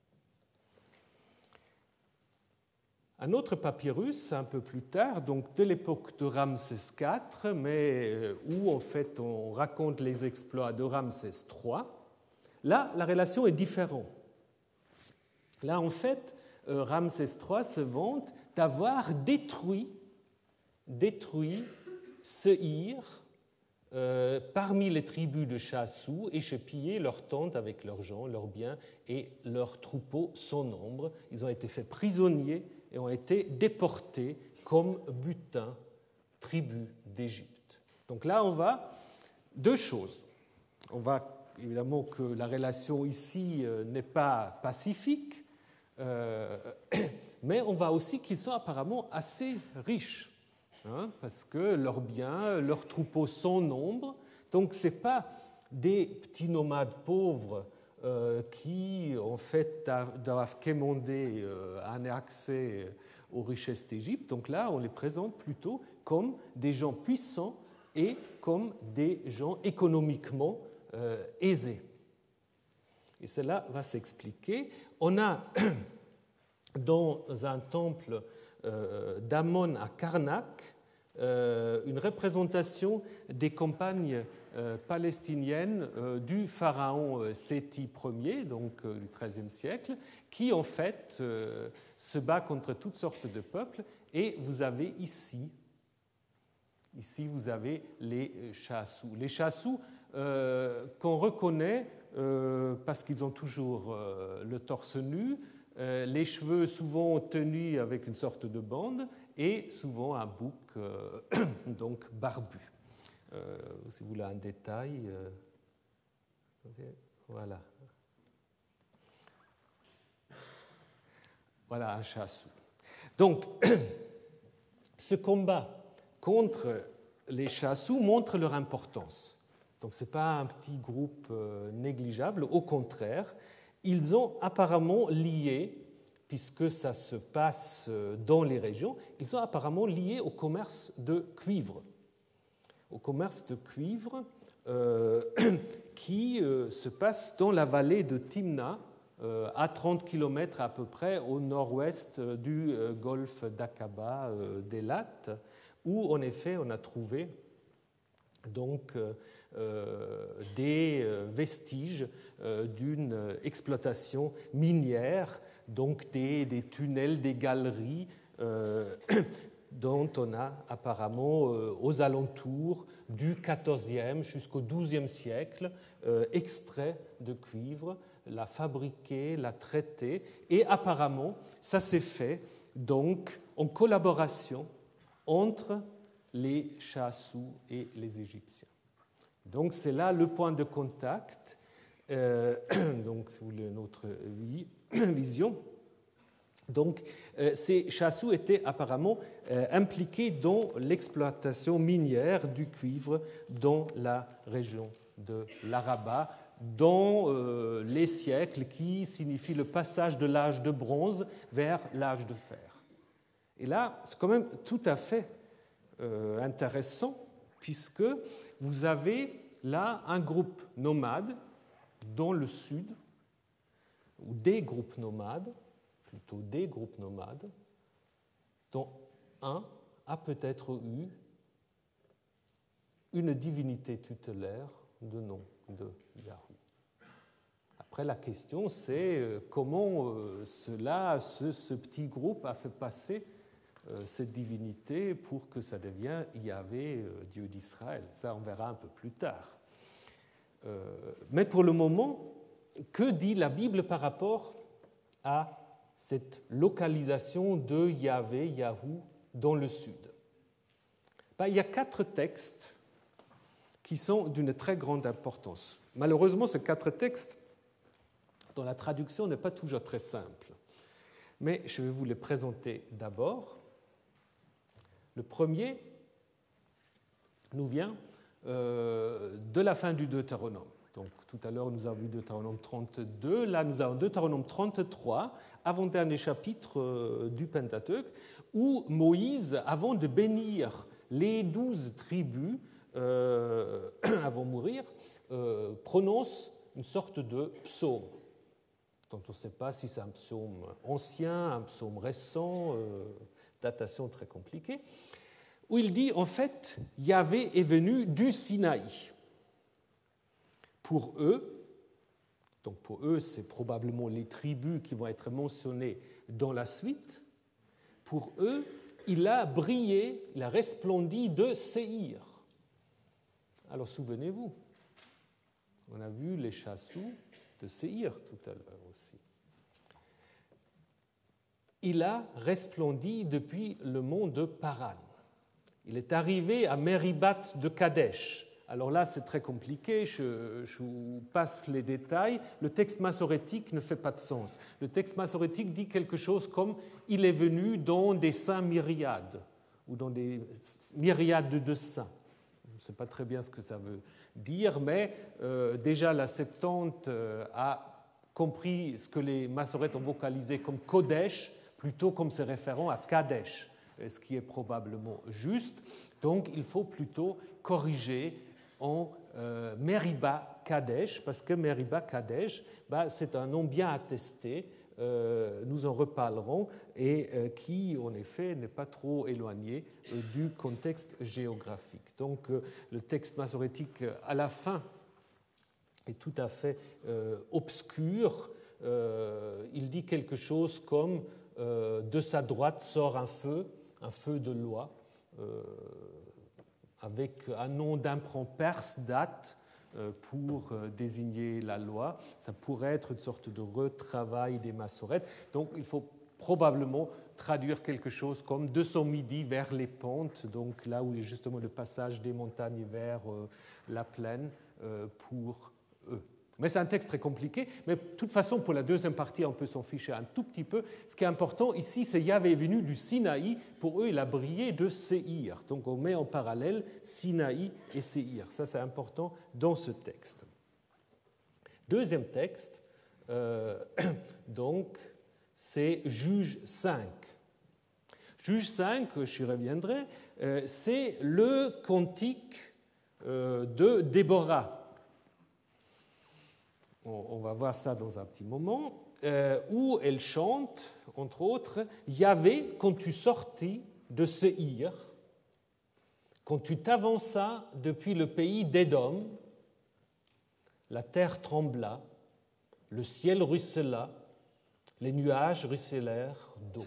Un autre papyrus, un peu plus tard, donc de l'époque de Ramsès IV, mais où en fait on raconte les exploits de Ramsès III, là, la relation est différente. Là, en fait, Ramsès III se vante d'avoir détruit Seir parmi les tribus de Chassous et pillé leurs tentes avec leurs gens, leurs biens et leurs troupeaux sans nombre. Ils ont été faits prisonniers et ont été déportés comme butin, tribu d'Égypte. Donc là, on va deux choses. On voit évidemment que la relation ici n'est pas pacifique, mais on voit aussi qu'ils sont apparemment assez riches, parce que leurs biens, leurs troupeaux sont nombre. Donc ce n'est pas des petits nomades pauvres qui, en fait, doivent quémander un accès aux richesses d'Égypte. Donc là, on les présente plutôt comme des gens puissants et comme des gens économiquement aisés. Et cela va s'expliquer. On a dans un temple d'Amon à Karnak une représentation des campagnes palestiniennes du pharaon Séti Ier, donc du XIIIe siècle, qui en fait se bat contre toutes sortes de peuples. Et vous avez ici vous avez les Chassous. Les Chassous qu'on reconnaît parce qu'ils ont toujours le torse nu, les cheveux souvent tenus avec une sorte de bande et souvent un bouc donc barbu. Si vous voulez un détail, voilà. Voilà un Chassou. Donc, ce combat contre les Chassous montre leur importance. Donc ce n'est pas un petit groupe négligeable, au contraire, ils ont apparemment lié, puisque ça se passe dans les régions, ils sont apparemment liés au commerce de cuivre. Au commerce de cuivre qui se passe dans la vallée de Timna, à 30 km à peu près au nord-ouest du golfe d'Aqaba d'Elat, où en effet on a trouvé donc des vestiges d'une exploitation minière, donc des tunnels, des galeries dont on a apparemment aux alentours du XIVe jusqu'au XIIe siècle extrait de cuivre, l'a fabriqué, l'a traité, et apparemment ça s'est fait donc en collaboration entre les Chassous et les Égyptiens. Donc c'est là le point de contact, donc si vous voulez une autre vision. Donc ces Chassous étaient apparemment impliqués dans l'exploitation minière du cuivre dans la région de l'Araba, dans les siècles qui signifient le passage de l'âge de bronze vers l'âge de fer. Et là, c'est quand même tout à fait intéressant, puisque vous avez là un groupe nomade dans le sud, ou des groupes nomades, plutôt des groupes nomades, dont un a peut-être eu une divinité tutélaire de nom de Yahoo. Après, la question, c'est comment ce petit groupe a fait passer cette divinité pour que ça devienne Yahvé, Dieu d'Israël. Ça, on verra un peu plus tard. Mais pour le moment, que dit la Bible par rapport à cette localisation de Yahvé, Yahou, dans le sud? Il y a 4 textes qui sont d'une très grande importance. Malheureusement, ces 4 textes, dont la traduction n'est pas toujours très simple, mais je vais vous les présenter d'abord. Le premier nous vient de la fin du Deutéronome. Donc, tout à l'heure, nous avons vu Deutéronome 32. Là, nous avons Deutéronome 33, avant-dernier chapitre du Pentateuque, où Moïse, avant de bénir les 12 tribus, avant de mourir, prononce une sorte de psaume, dont on ne sait pas si c'est un psaume ancien, un psaume récent, datation très compliquée, où il dit, en fait, Yahvé est venu du Sinaï. Pour eux, donc pour eux, c'est probablement les tribus qui vont être mentionnées dans la suite, pour eux, il a brillé, il a resplendi de Séhir. Alors souvenez-vous, on a vu les chassous de Séhir tout à l'heure aussi. Il a resplendi depuis le mont de Paran. Il est arrivé à Meribat de Kadesh. Alors là, c'est très compliqué, je vous passe les détails. Le texte massorétique ne fait pas de sens. Le texte massorétique dit quelque chose comme « il est venu dans des saints myriades » ou dans des myriades de saints. Je ne sais pas très bien ce que ça veut dire, mais déjà la Septante a compris ce que les massorètes ont vocalisé comme Kodesh, plutôt comme se référant à Kadesh, ce qui est probablement juste. Donc il faut plutôt corriger en Meriba Kadesh, parce que Meriba Kadesh, c'est un nom bien attesté, nous en reparlerons, et qui, en effet, n'est pas trop éloigné du contexte géographique. Donc, le texte massorétique, à la fin, est tout à fait obscur. Il dit quelque chose comme « de sa droite sort un feu de loi », avec un nom d'emprunt perse, date, pour désigner la loi. Ça pourrait être une sorte de retravail des massorètes. Donc il faut probablement traduire quelque chose comme de son midi vers les pentes, donc là où est justement le passage des montagnes vers la plaine pour eux. Mais c'est un texte très compliqué, mais de toute façon, pour la deuxième partie, on peut s'en ficher un tout petit peu. Ce qui est important ici, c'est Yahvé est venu du Sinaï, pour eux, il a brillé de Séhir. Donc on met en parallèle Sinaï et Séhir. Ça, c'est important dans ce texte. Deuxième texte, donc, c'est Juge 5. Juge 5, j'y reviendrai, c'est le cantique de Déborah. On va voir ça dans un petit moment, où elle chante, entre autres, « Yahvé, quand tu sortis de Séhir, quand tu t'avanças depuis le pays d'Édom, la terre trembla, le ciel ruissela, les nuages ruisselèrent d'eau.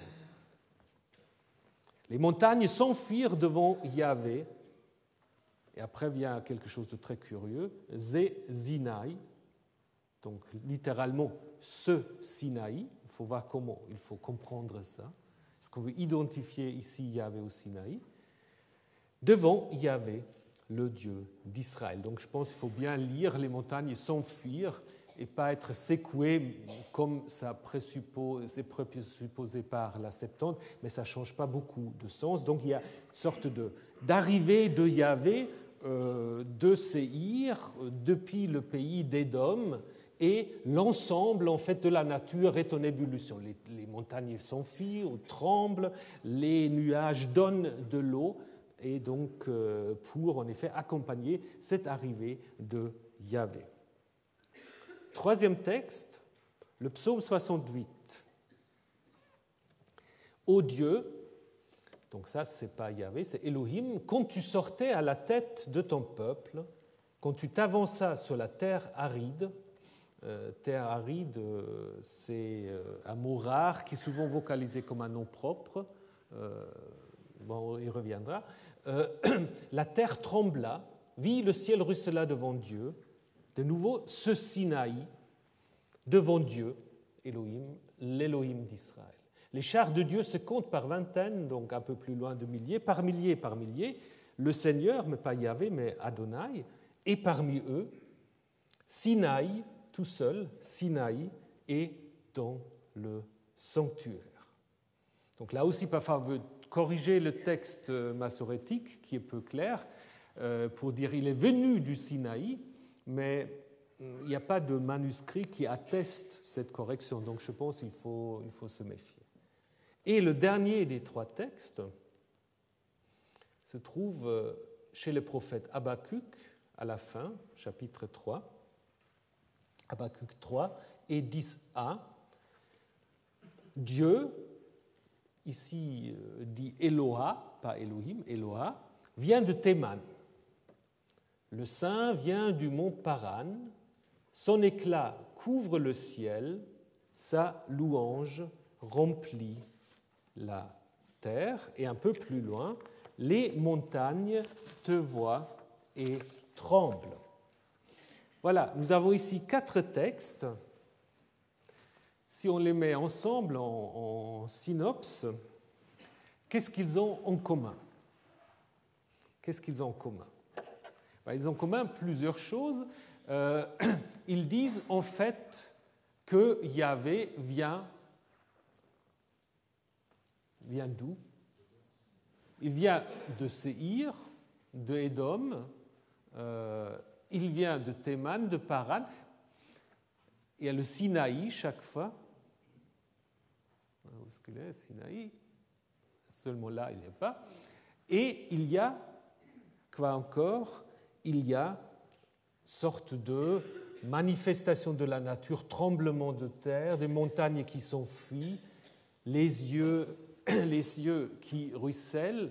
Les montagnes s'enfuirent devant Yahvé, et après vient quelque chose de très curieux, Zé-Zinaï, donc littéralement ce Sinaï, il faut voir comment, il faut comprendre ça. Est-ce qu'on veut identifier ici Yahvé au Sinaï? Devant Yahvé, le Dieu d'Israël. Donc je pense qu'il faut bien lire les montagnes s'enfuir et pas être secouées comme ça c'est présupposé par la Septante, mais ça ne change pas beaucoup de sens. Donc il y a une sorte d'arrivée de Yahvé de Séhir depuis le pays d'Édom, et l'ensemble en fait de la nature est en ébullition. Les montagnes s'enfuient ou tremblent, les nuages donnent de l'eau, et donc pour en effet accompagner cette arrivée de Yahvé. Troisième texte, le psaume 68. Ô Dieu, donc ça c'est pas Yahvé, c'est Elohim, quand tu sortais à la tête de ton peuple, quand tu t'avanças sur la terre aride. Terre aride, c'est un mot rare qui est souvent vocalisé comme un nom propre. On y reviendra. La terre trembla, vit le ciel ruissela devant Dieu, de nouveau ce Sinaï devant Dieu, Elohim, l'Elohim d'Israël. Les chars de Dieu se comptent par vingtaines, donc un peu plus loin de milliers, par milliers, le Seigneur, mais pas Yahvé, mais Adonai, et parmi eux, Sinaï, tout seul, Sinaï est dans le sanctuaire. Donc là aussi, parfois, on veut corriger le texte massorétique, qui est peu clair, pour dire il est venu du Sinaï, mais il n'y a pas de manuscrit qui atteste cette correction, donc je pense qu'il faut se méfier. Et le dernier des trois textes se trouve chez le prophète Habakkuk, à la fin, chapitre 3, Habakkuk 3 et 10a. Dieu, ici dit Eloha, pas Elohim, Eloha, vient de Théman. Le saint vient du mont Paran, son éclat couvre le ciel, sa louange remplit la terre. Et un peu plus loin, les montagnes te voient et tremblent. Voilà, nous avons ici 4 textes. Si on les met ensemble en synopse, qu'est-ce qu'ils ont en commun? Qu'est-ce qu'ils ont en commun? Ils ont en commun plusieurs choses. Ils disent en fait que Yahvé vient d'où? Il vient de Séhir, de Édom, il vient de Théman, de Paran. Il y a le Sinaï chaque fois. Où est-ce qu'il est, Sinaï? Seulement là, il n'y est pas. Et il y a, quoi encore? Il y a sorte de manifestation de la nature, tremblement de terre, des montagnes qui s'enfuient, les cieux qui ruissellent.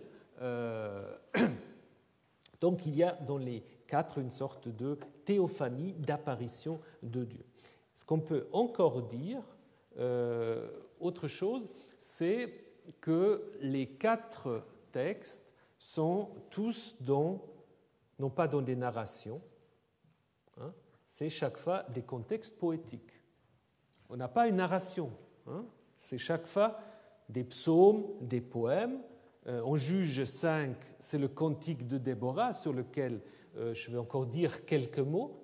Donc il y a dans les 4 une sorte de théophanie, d'apparition de Dieu. Ce qu'on peut encore dire, autre chose, c'est que les 4 textes sont tous non pas dans des narrations, c'est chaque fois des contextes poétiques. On n'a pas une narration, c'est chaque fois des psaumes, des poèmes. En Juge 5, c'est le cantique de Déborah, sur lequel je vais encore dire quelques mots.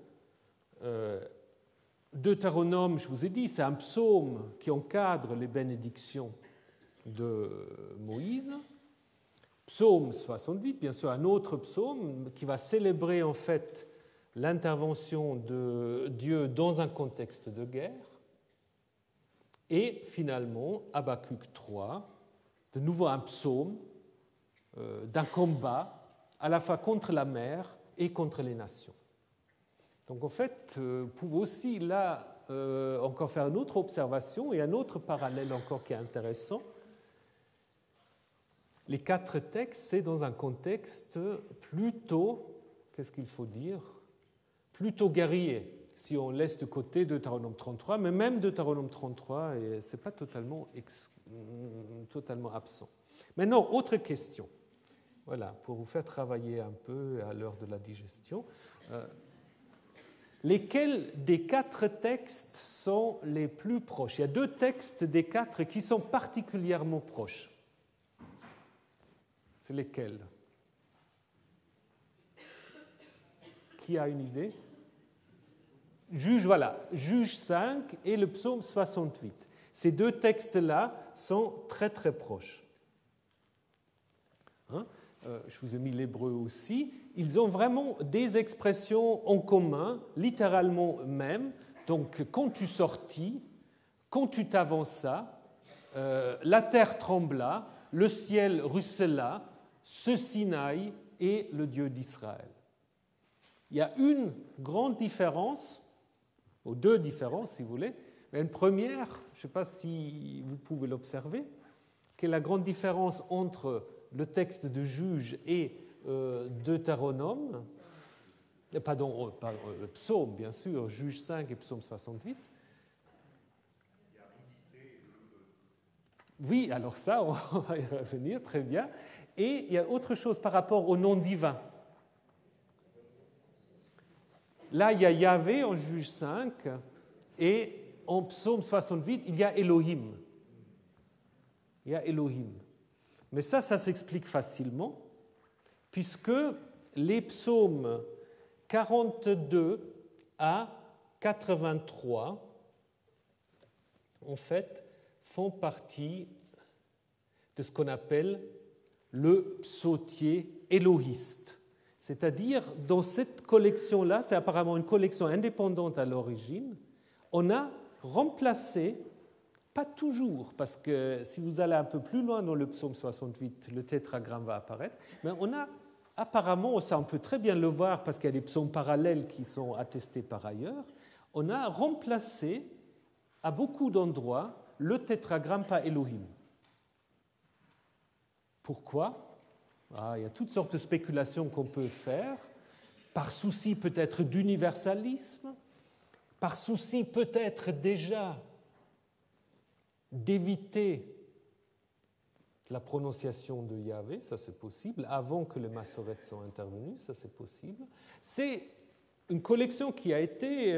Deutéronome, je vous ai dit, c'est un psaume qui encadre les bénédictions de Moïse. Psaume 68, bien sûr, un autre psaume qui va célébrer en fait l'intervention de Dieu dans un contexte de guerre. Et finalement, Habakkuk 3, de nouveau un psaume d'un combat à la fois contre la mer et contre les nations. Donc en fait, vous pouvez aussi là encore faire une autre observation et un autre parallèle encore qui est intéressant. Les 4 textes, c'est dans un contexte plutôt, qu'est-ce qu'il faut dire, plutôt guerrier, si on laisse de côté Deutéronome 33, mais même Deutéronome 33, ce n'est pas totalement absent. Maintenant, autre question. Voilà, pour vous faire travailler un peu à l'heure de la digestion. Lesquels des 4 textes sont les plus proches? Il y a 2 textes des 4 qui sont particulièrement proches. C'est lesquels? Qui a une idée? Juge 5 et le psaume 68. Ces 2 textes-là sont très très proches. Je vous ai mis l'hébreu aussi. Ils ont vraiment des expressions en commun, littéralement même. Donc, quand tu sortis, quand tu t'avanças, la terre trembla, le ciel ruissela, ce Sinaï est le Dieu d'Israël. Il y a une grande différence, ou 2 différences si vous voulez, mais une première, je ne sais pas si vous pouvez l'observer, qui est la grande différence entre le texte de Juge et Deutéronome, Psaume bien sûr, Juge 5 et Psaume 68. Oui, alors ça, on va y revenir, très bien. Et il y a autre chose par rapport au nom divin. là, il y a Yahvé en Juge 5, et en Psaume 68, il y a Elohim. Il y a Elohim. Mais ça s'explique facilement, puisque les psaumes 42 à 83, en fait, font partie de ce qu'on appelle le psautier élohiste. C'est-à-dire, dans cette collection-là, c'est apparemment une collection indépendante à l'origine, on a remplacé, pas toujours, parce que si vous allez un peu plus loin dans le psaume 68, le tétragramme va apparaître, mais on a apparemment, ça on peut très bien le voir parce qu'il y a des psaumes parallèles qui sont attestés par ailleurs, on a remplacé à beaucoup d'endroits le tétragramme par Elohim. Pourquoi ? Il y a toutes sortes de spéculations qu'on peut faire, par souci peut-être d'universalisme, par souci peut-être déjà d'éviter la prononciation de Yahvé, ça c'est possible, avant que les Massorettes soient intervenus, ça c'est possible. C'est une collection qui a été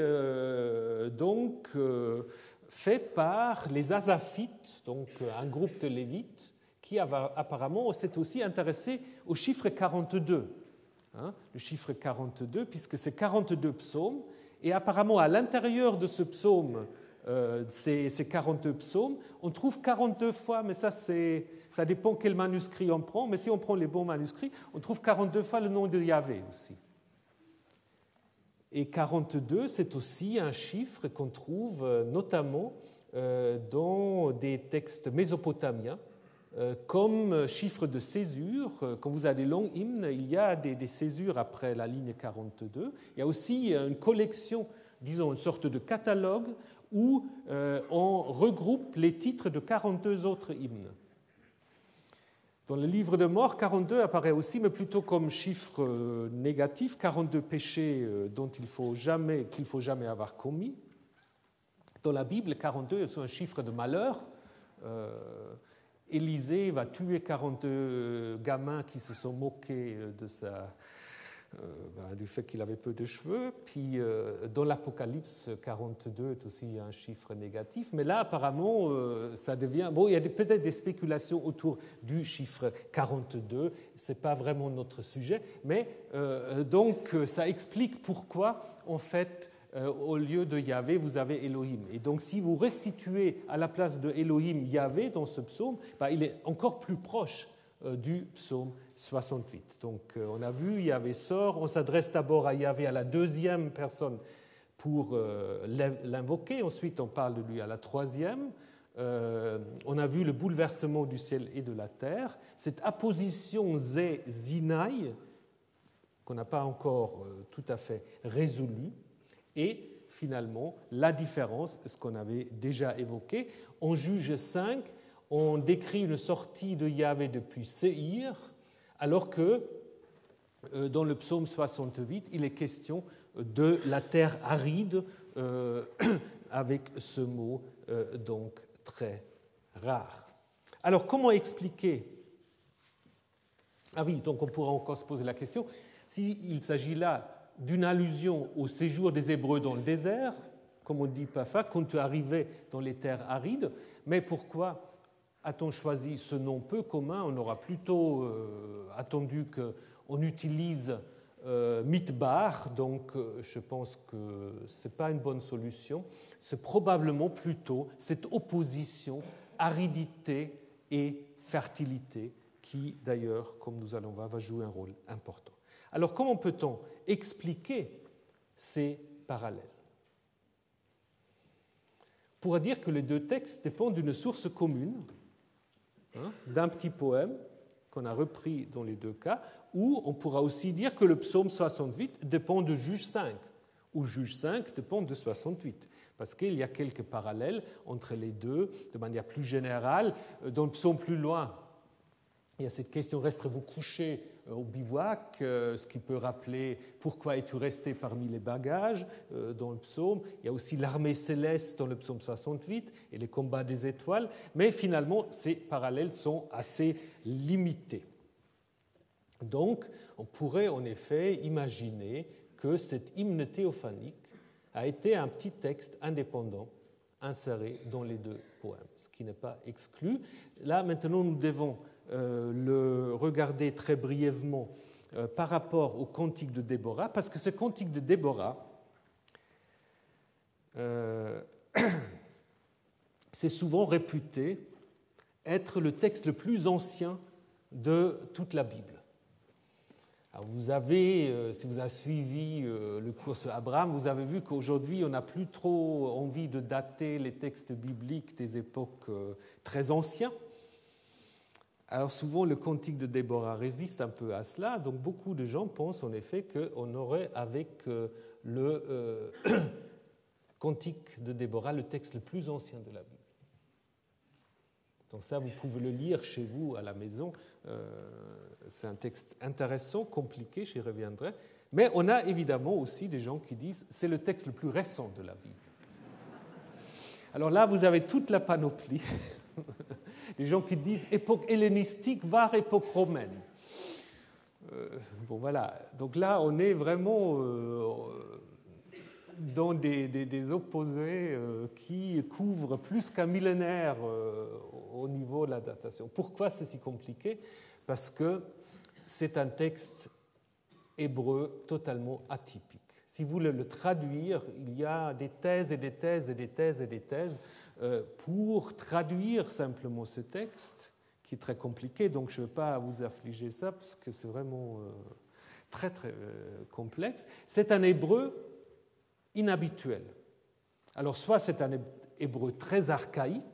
faite par les Asaphites, donc un groupe de Lévites, qui apparemment s'est aussi intéressé au chiffre 42. Le chiffre 42, puisque c'est 42 psaumes, et apparemment à l'intérieur de ce psaume, ces 42 psaumes, on trouve 42 fois, mais ça dépend quel manuscrit on prend, mais si on prend les bons manuscrits, on trouve 42 fois le nom de Yahvé aussi. Et 42, c'est aussi un chiffre qu'on trouve notamment dans des textes mésopotamiens, comme chiffre de césure. Quand vous avez des longs hymnes, il y a des césures après la ligne 42. Il y a aussi une collection, disons une sorte de catalogue, où on regroupe les titres de 42 autres hymnes. Dans le livre de mort, 42 apparaît aussi, mais plutôt comme chiffre négatif, 42 péchés qu'il faut jamais avoir commis. Dans la Bible, 42 est un chiffre de malheur. Élisée va tuer 42 gamins qui se sont moqués du fait qu'il avait peu de cheveux. Puis dans l'Apocalypse, 42 est aussi un chiffre négatif. Mais là, apparemment, ça devient... Bon, il y a peut-être des spéculations autour du chiffre 42. Ce n'est pas vraiment notre sujet. Mais donc, ça explique pourquoi, en fait, au lieu de Yahvé, vous avez Elohim. Et donc, si vous restituez à la place de Elohim Yahvé dans ce psaume, il est encore plus proche du psaume 68. Donc, on a vu, Yahvé sort, on s'adresse d'abord à Yahvé à la deuxième personne pour l'invoquer, ensuite on parle de lui à la troisième. On a vu le bouleversement du ciel et de la terre, cette apposition Zé-Zinaï, qu'on n'a pas encore tout à fait résolue, et finalement la différence, ce qu'on avait déjà évoqué. En Juge 5, on décrit une sortie de Yahvé depuis Séhir, alors que dans le psaume 68, il est question de la terre aride, avec ce mot donc très rare. Alors, comment expliquer ? Ah oui, donc on pourra encore se poser la question, s'il s'agit là d'une allusion au séjour des Hébreux dans le désert, comme on dit parfois, quand tu arrivais dans les terres arides, mais pourquoi a-t-on choisi ce nom peu commun ? On aura plutôt attendu qu'on utilise Midbar, donc je pense que ce n'est pas une bonne solution. C'est probablement plutôt cette opposition aridité et fertilité qui, d'ailleurs, comme nous allons voir, va jouer un rôle important. Alors, comment peut-on expliquer ces parallèles ? On pourra dire que les deux textes dépendent d'une source commune, d'un petit poème qu'on a repris dans les deux cas, ou on pourra aussi dire que le psaume 68 dépend de Juge 5, ou Juge 5 dépend de 68, parce qu'il y a quelques parallèles entre les deux, de manière plus générale. Dans le psaume plus loin, il y a cette question « resterez-vous couché au bivouac ?» ce qui peut rappeler « pourquoi es-tu resté parmi les bagages ?» dans le psaume. Il y a aussi l'armée céleste dans le psaume 68 et les combats des étoiles. Mais finalement, ces parallèles sont assez limités. Donc, on pourrait en effet imaginer que cet hymne théophanique a été un petit texte indépendant inséré dans les deux poèmes, ce qui n'est pas exclu. Là, maintenant, nous devons le regarder très brièvement par rapport au cantique de Déborah, parce que ce cantique de Déborah, c'est souvent réputé être le texte le plus ancien de toute la Bible. Alors vous avez, si vous avez suivi le cours sur Abraham, vous avez vu qu'aujourd'hui, on n'a plus trop envie de dater les textes bibliques des époques très anciens. Alors souvent, le cantique de Déborah résiste un peu à cela, donc beaucoup de gens pensent en effet qu'on aurait avec le cantique de Déborah le texte le plus ancien de la Bible. Donc ça, vous pouvez le lire chez vous à la maison. C'est un texte intéressant, compliqué, j'y reviendrai. Mais on a évidemment aussi des gens qui disent que c'est le texte le plus récent de la Bible. Alors là, vous avez toute la panoplie. Des gens qui disent époque hellénistique, voire époque romaine. Bon voilà, donc là, on est vraiment dans des opposés qui couvrent plus qu'un millénaire au niveau de la datation. Pourquoi c'est si compliqué ? Parce que c'est un texte hébreu totalement atypique. Si vous voulez le traduire, il y a des thèses et des thèses et des thèses et des thèses pour traduire simplement ce texte, qui est très compliqué, donc je ne vais pas vous affliger ça, parce que c'est vraiment très, très complexe. C'est un hébreu inhabituel. Alors, soit c'est un hébreu très archaïque,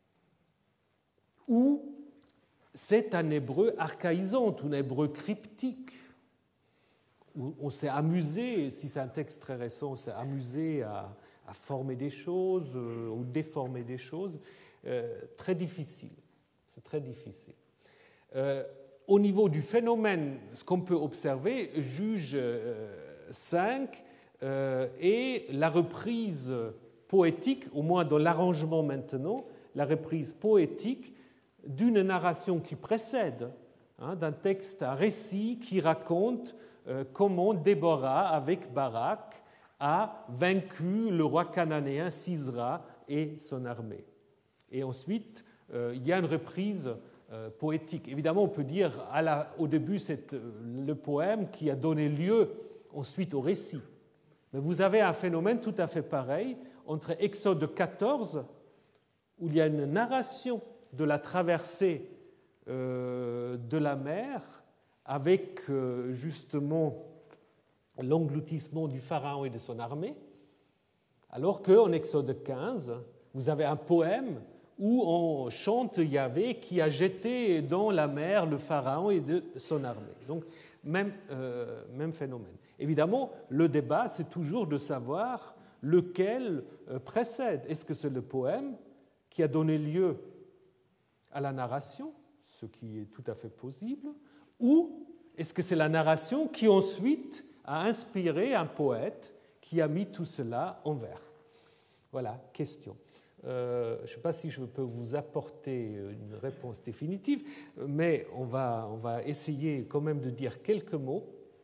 ou c'est un hébreu archaïsant, ou un hébreu cryptique, où on s'est amusé, si c'est un texte très récent, on s'est amusé à former des choses ou déformer des choses. Très difficile. C'est très difficile. Au niveau du phénomène, ce qu'on peut observer, Juge 5 est la reprise poétique, au moins dans l'arrangement maintenant, la reprise poétique d'une narration qui précède, d'un texte, un récit qui raconte comment Déborah, avec Barak, a vaincu le roi cananéen Sisera et son armée. Et ensuite, il y a une reprise poétique. Évidemment, on peut dire au début, c'est le poème qui a donné lieu ensuite au récit. Mais vous avez un phénomène tout à fait pareil entre Exode 14, où il y a une narration de la traversée de la mer, avec justement l'engloutissement du pharaon et de son armée, alors qu'en Exode 15, vous avez un poème où on chante Yahvé qui a jeté dans la mer le pharaon et de son armée. Donc, même phénomène. Évidemment, le débat, c'est toujours de savoir lequel précède. Est-ce que c'est le poème qui a donné lieu à la narration, ce qui est tout à fait possible, ou est-ce que c'est la narration qui ensuite a inspiré un poète qui a mis tout cela en vers? Voilà, question. Je ne sais pas si je peux vous apporter une réponse définitive, mais on va essayer quand même de dire quelques mots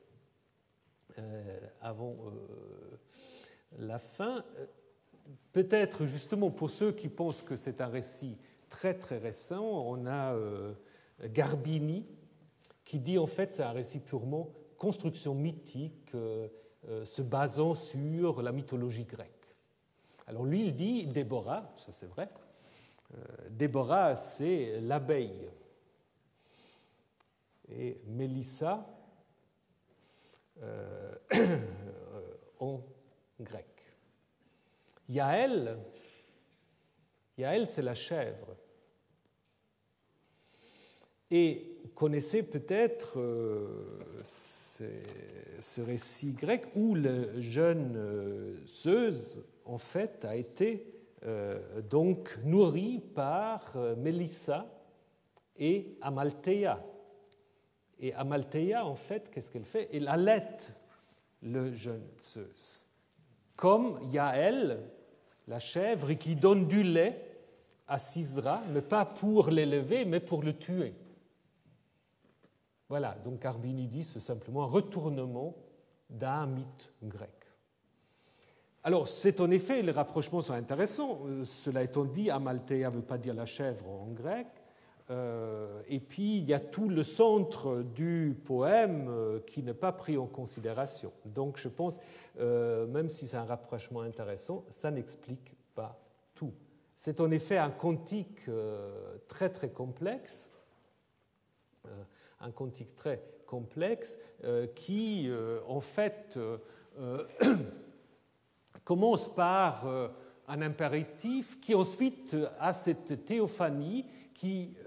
avant la fin. Peut-être justement pour ceux qui pensent que c'est un récit très très récent, on a Garbini qui dit en fait c'est un récit purement construction mythique se basant sur la mythologie grecque. Alors lui il dit Déborah, ça c'est vrai, Déborah c'est l'abeille et Mélissa en grec. Yaël c'est la chèvre. Et vous connaissez peut-être ce récit grec où le jeune Zeus, en fait, a été donc nourri par Mélissa et Amalthéa. Et Amalthéa, en fait, qu'est-ce qu'elle fait? Elle allaite le jeune Zeus. Comme Yaël, la chèvre, qui donne du lait à Sisera, mais pas pour l'élever, mais pour le tuer. Voilà, donc Garbini dit c'est simplement un retournement d'un mythe grec. Alors, c'est en effet, les rapprochements sont intéressants. Cela étant dit, Amalthea ne veut pas dire la chèvre en grec. Et puis, il y a tout le centre du poème qui n'est pas pris en considération. Donc, je pense, même si c'est un rapprochement intéressant, ça n'explique pas tout. C'est en effet un cantique très, très complexe, qui, en fait, commence par un impératif qui ensuite a cette théophanie qui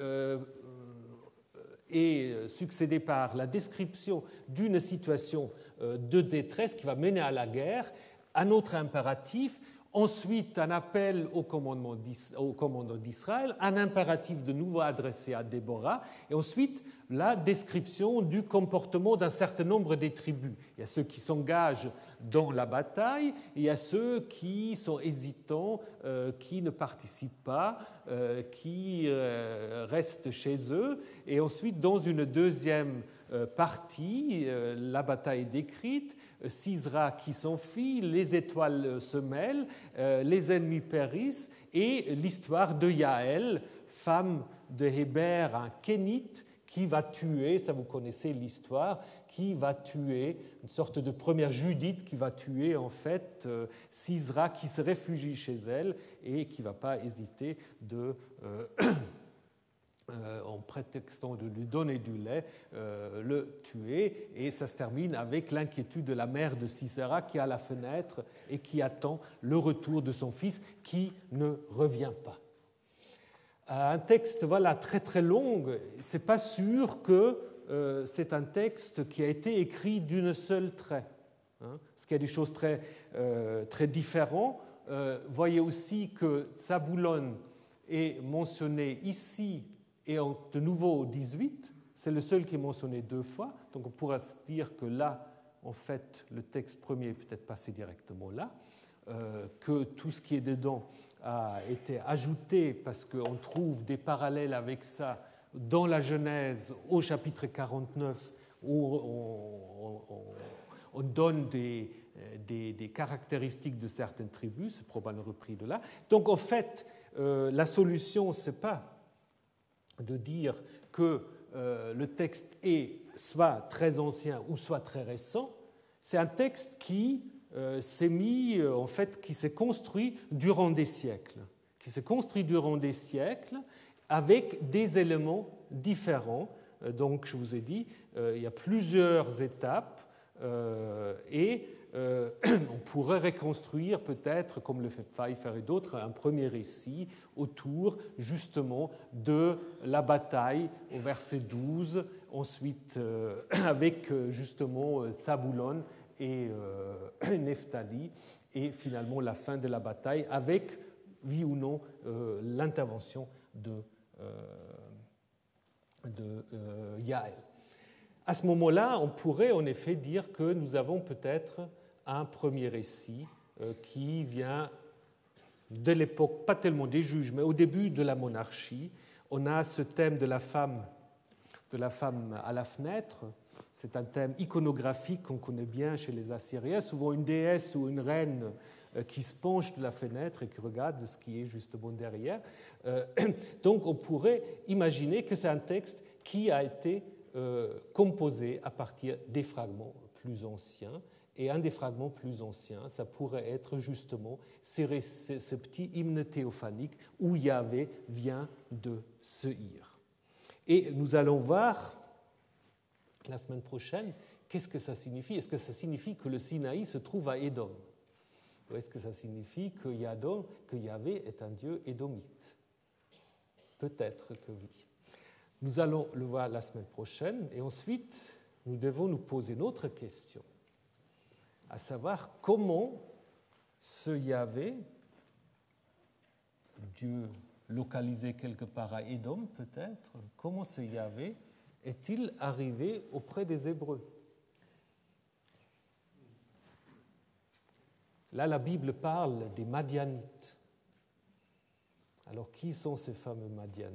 est succédée par la description d'une situation de détresse qui va mener à la guerre, un autre impératif, ensuite un appel au commandement d'Israël, un impératif de nouveau adressé à Déborah, et ensuite la description du comportement d'un certain nombre des tribus. Il y a ceux qui s'engagent dans la bataille, et il y a ceux qui sont hésitants, qui ne participent pas, qui restent chez eux. Et ensuite, dans une deuxième partie, la bataille est décrite, Sisera qui s'enfuit, les étoiles se mêlent, les ennemis périssent, et l'histoire de Yaël, femme de Héber, un Kénite, qui va tuer, ça vous connaissez l'histoire, qui va tuer, une sorte de première Judith qui va tuer en fait Sisera qui se réfugie chez elle et qui ne va pas hésiter de, en prétextant de lui donner du lait, le tuer. Et ça se termine avec l'inquiétude de la mère de Sisera qui est à la fenêtre et qui attend le retour de son fils qui ne revient pas. Un texte voilà, très très long, ce n'est pas sûr que c'est un texte qui a été écrit d'une seule trait, parce qu'il y a des choses très, très différentes. Voyez aussi que Tsaboulon est mentionné ici et de nouveau au 18, c'est le seul qui est mentionné 2 fois, donc on pourra se dire que là, en fait, le texte premier est peut-être passé directement là, que tout ce qui est dedans a été ajouté parce qu'on trouve des parallèles avec ça dans la Genèse au chapitre 49 où on donne des caractéristiques de certaines tribus, c'est probablement repris de là. Donc en fait, la solution, ce n'est pas de dire que le texte est soit très ancien ou soit très récent, c'est un texte qui s'est mis, en fait, qui s'est construit durant des siècles, avec des éléments différents. Donc, je vous ai dit, il y a plusieurs étapes et on pourrait reconstruire peut-être, comme le fait Pfeiffer et d'autres, un premier récit autour justement de la bataille au verset 12, ensuite avec justement Tsaboulon et Nephtali, et finalement la fin de la bataille avec, oui ou non, l'intervention de Yaël. À ce moment-là, on pourrait en effet dire que nous avons peut-être un premier récit qui vient de l'époque, pas tellement des juges, mais au début de la monarchie. On a ce thème de la femme à la fenêtre. C'est un thème iconographique qu'on connaît bien chez les Assyriens, souvent une déesse ou une reine qui se penche de la fenêtre et qui regarde ce qui est justement derrière. Donc on pourrait imaginer que c'est un texte qui a été composé à partir des fragments plus anciens. Et un des fragments plus anciens, ça pourrait être justement ce petit hymne théophanique où Yahvé vient de Seir. Et nous allons voir la semaine prochaine, qu'est-ce que ça signifie ? Est-ce que ça signifie que le Sinaï se trouve à Édom ? Ou est-ce que ça signifie que Yahvé est un dieu édomite ? Peut-être que oui. Nous allons le voir la semaine prochaine, et ensuite, nous devons nous poser une autre question, à savoir comment ce Yahvé, Dieu localisé quelque part à Édom peut-être, comment ce Yahvé est-il arrivé auprès des Hébreux ? Là, la Bible parle des Madianites. Alors, qui sont ces fameux Madianites ?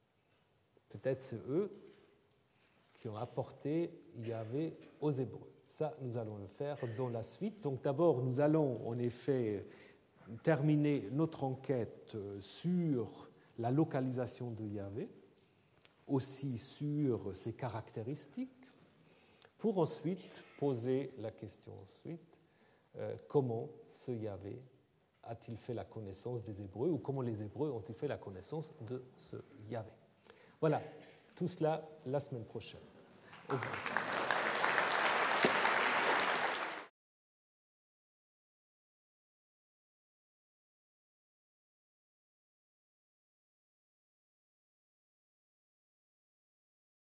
Peut-être c'est eux qui ont apporté Yahvé aux Hébreux. Ça, nous allons le faire dans la suite. Donc d'abord, nous allons en effet terminer notre enquête sur la localisation de Yahvé, aussi sur ses caractéristiques, pour ensuite poser la question comment ce Yahvé a-t-il fait la connaissance des Hébreux, ou comment les Hébreux ont-ils fait la connaissance de ce Yahvé. Voilà, tout cela la semaine prochaine. Au revoir.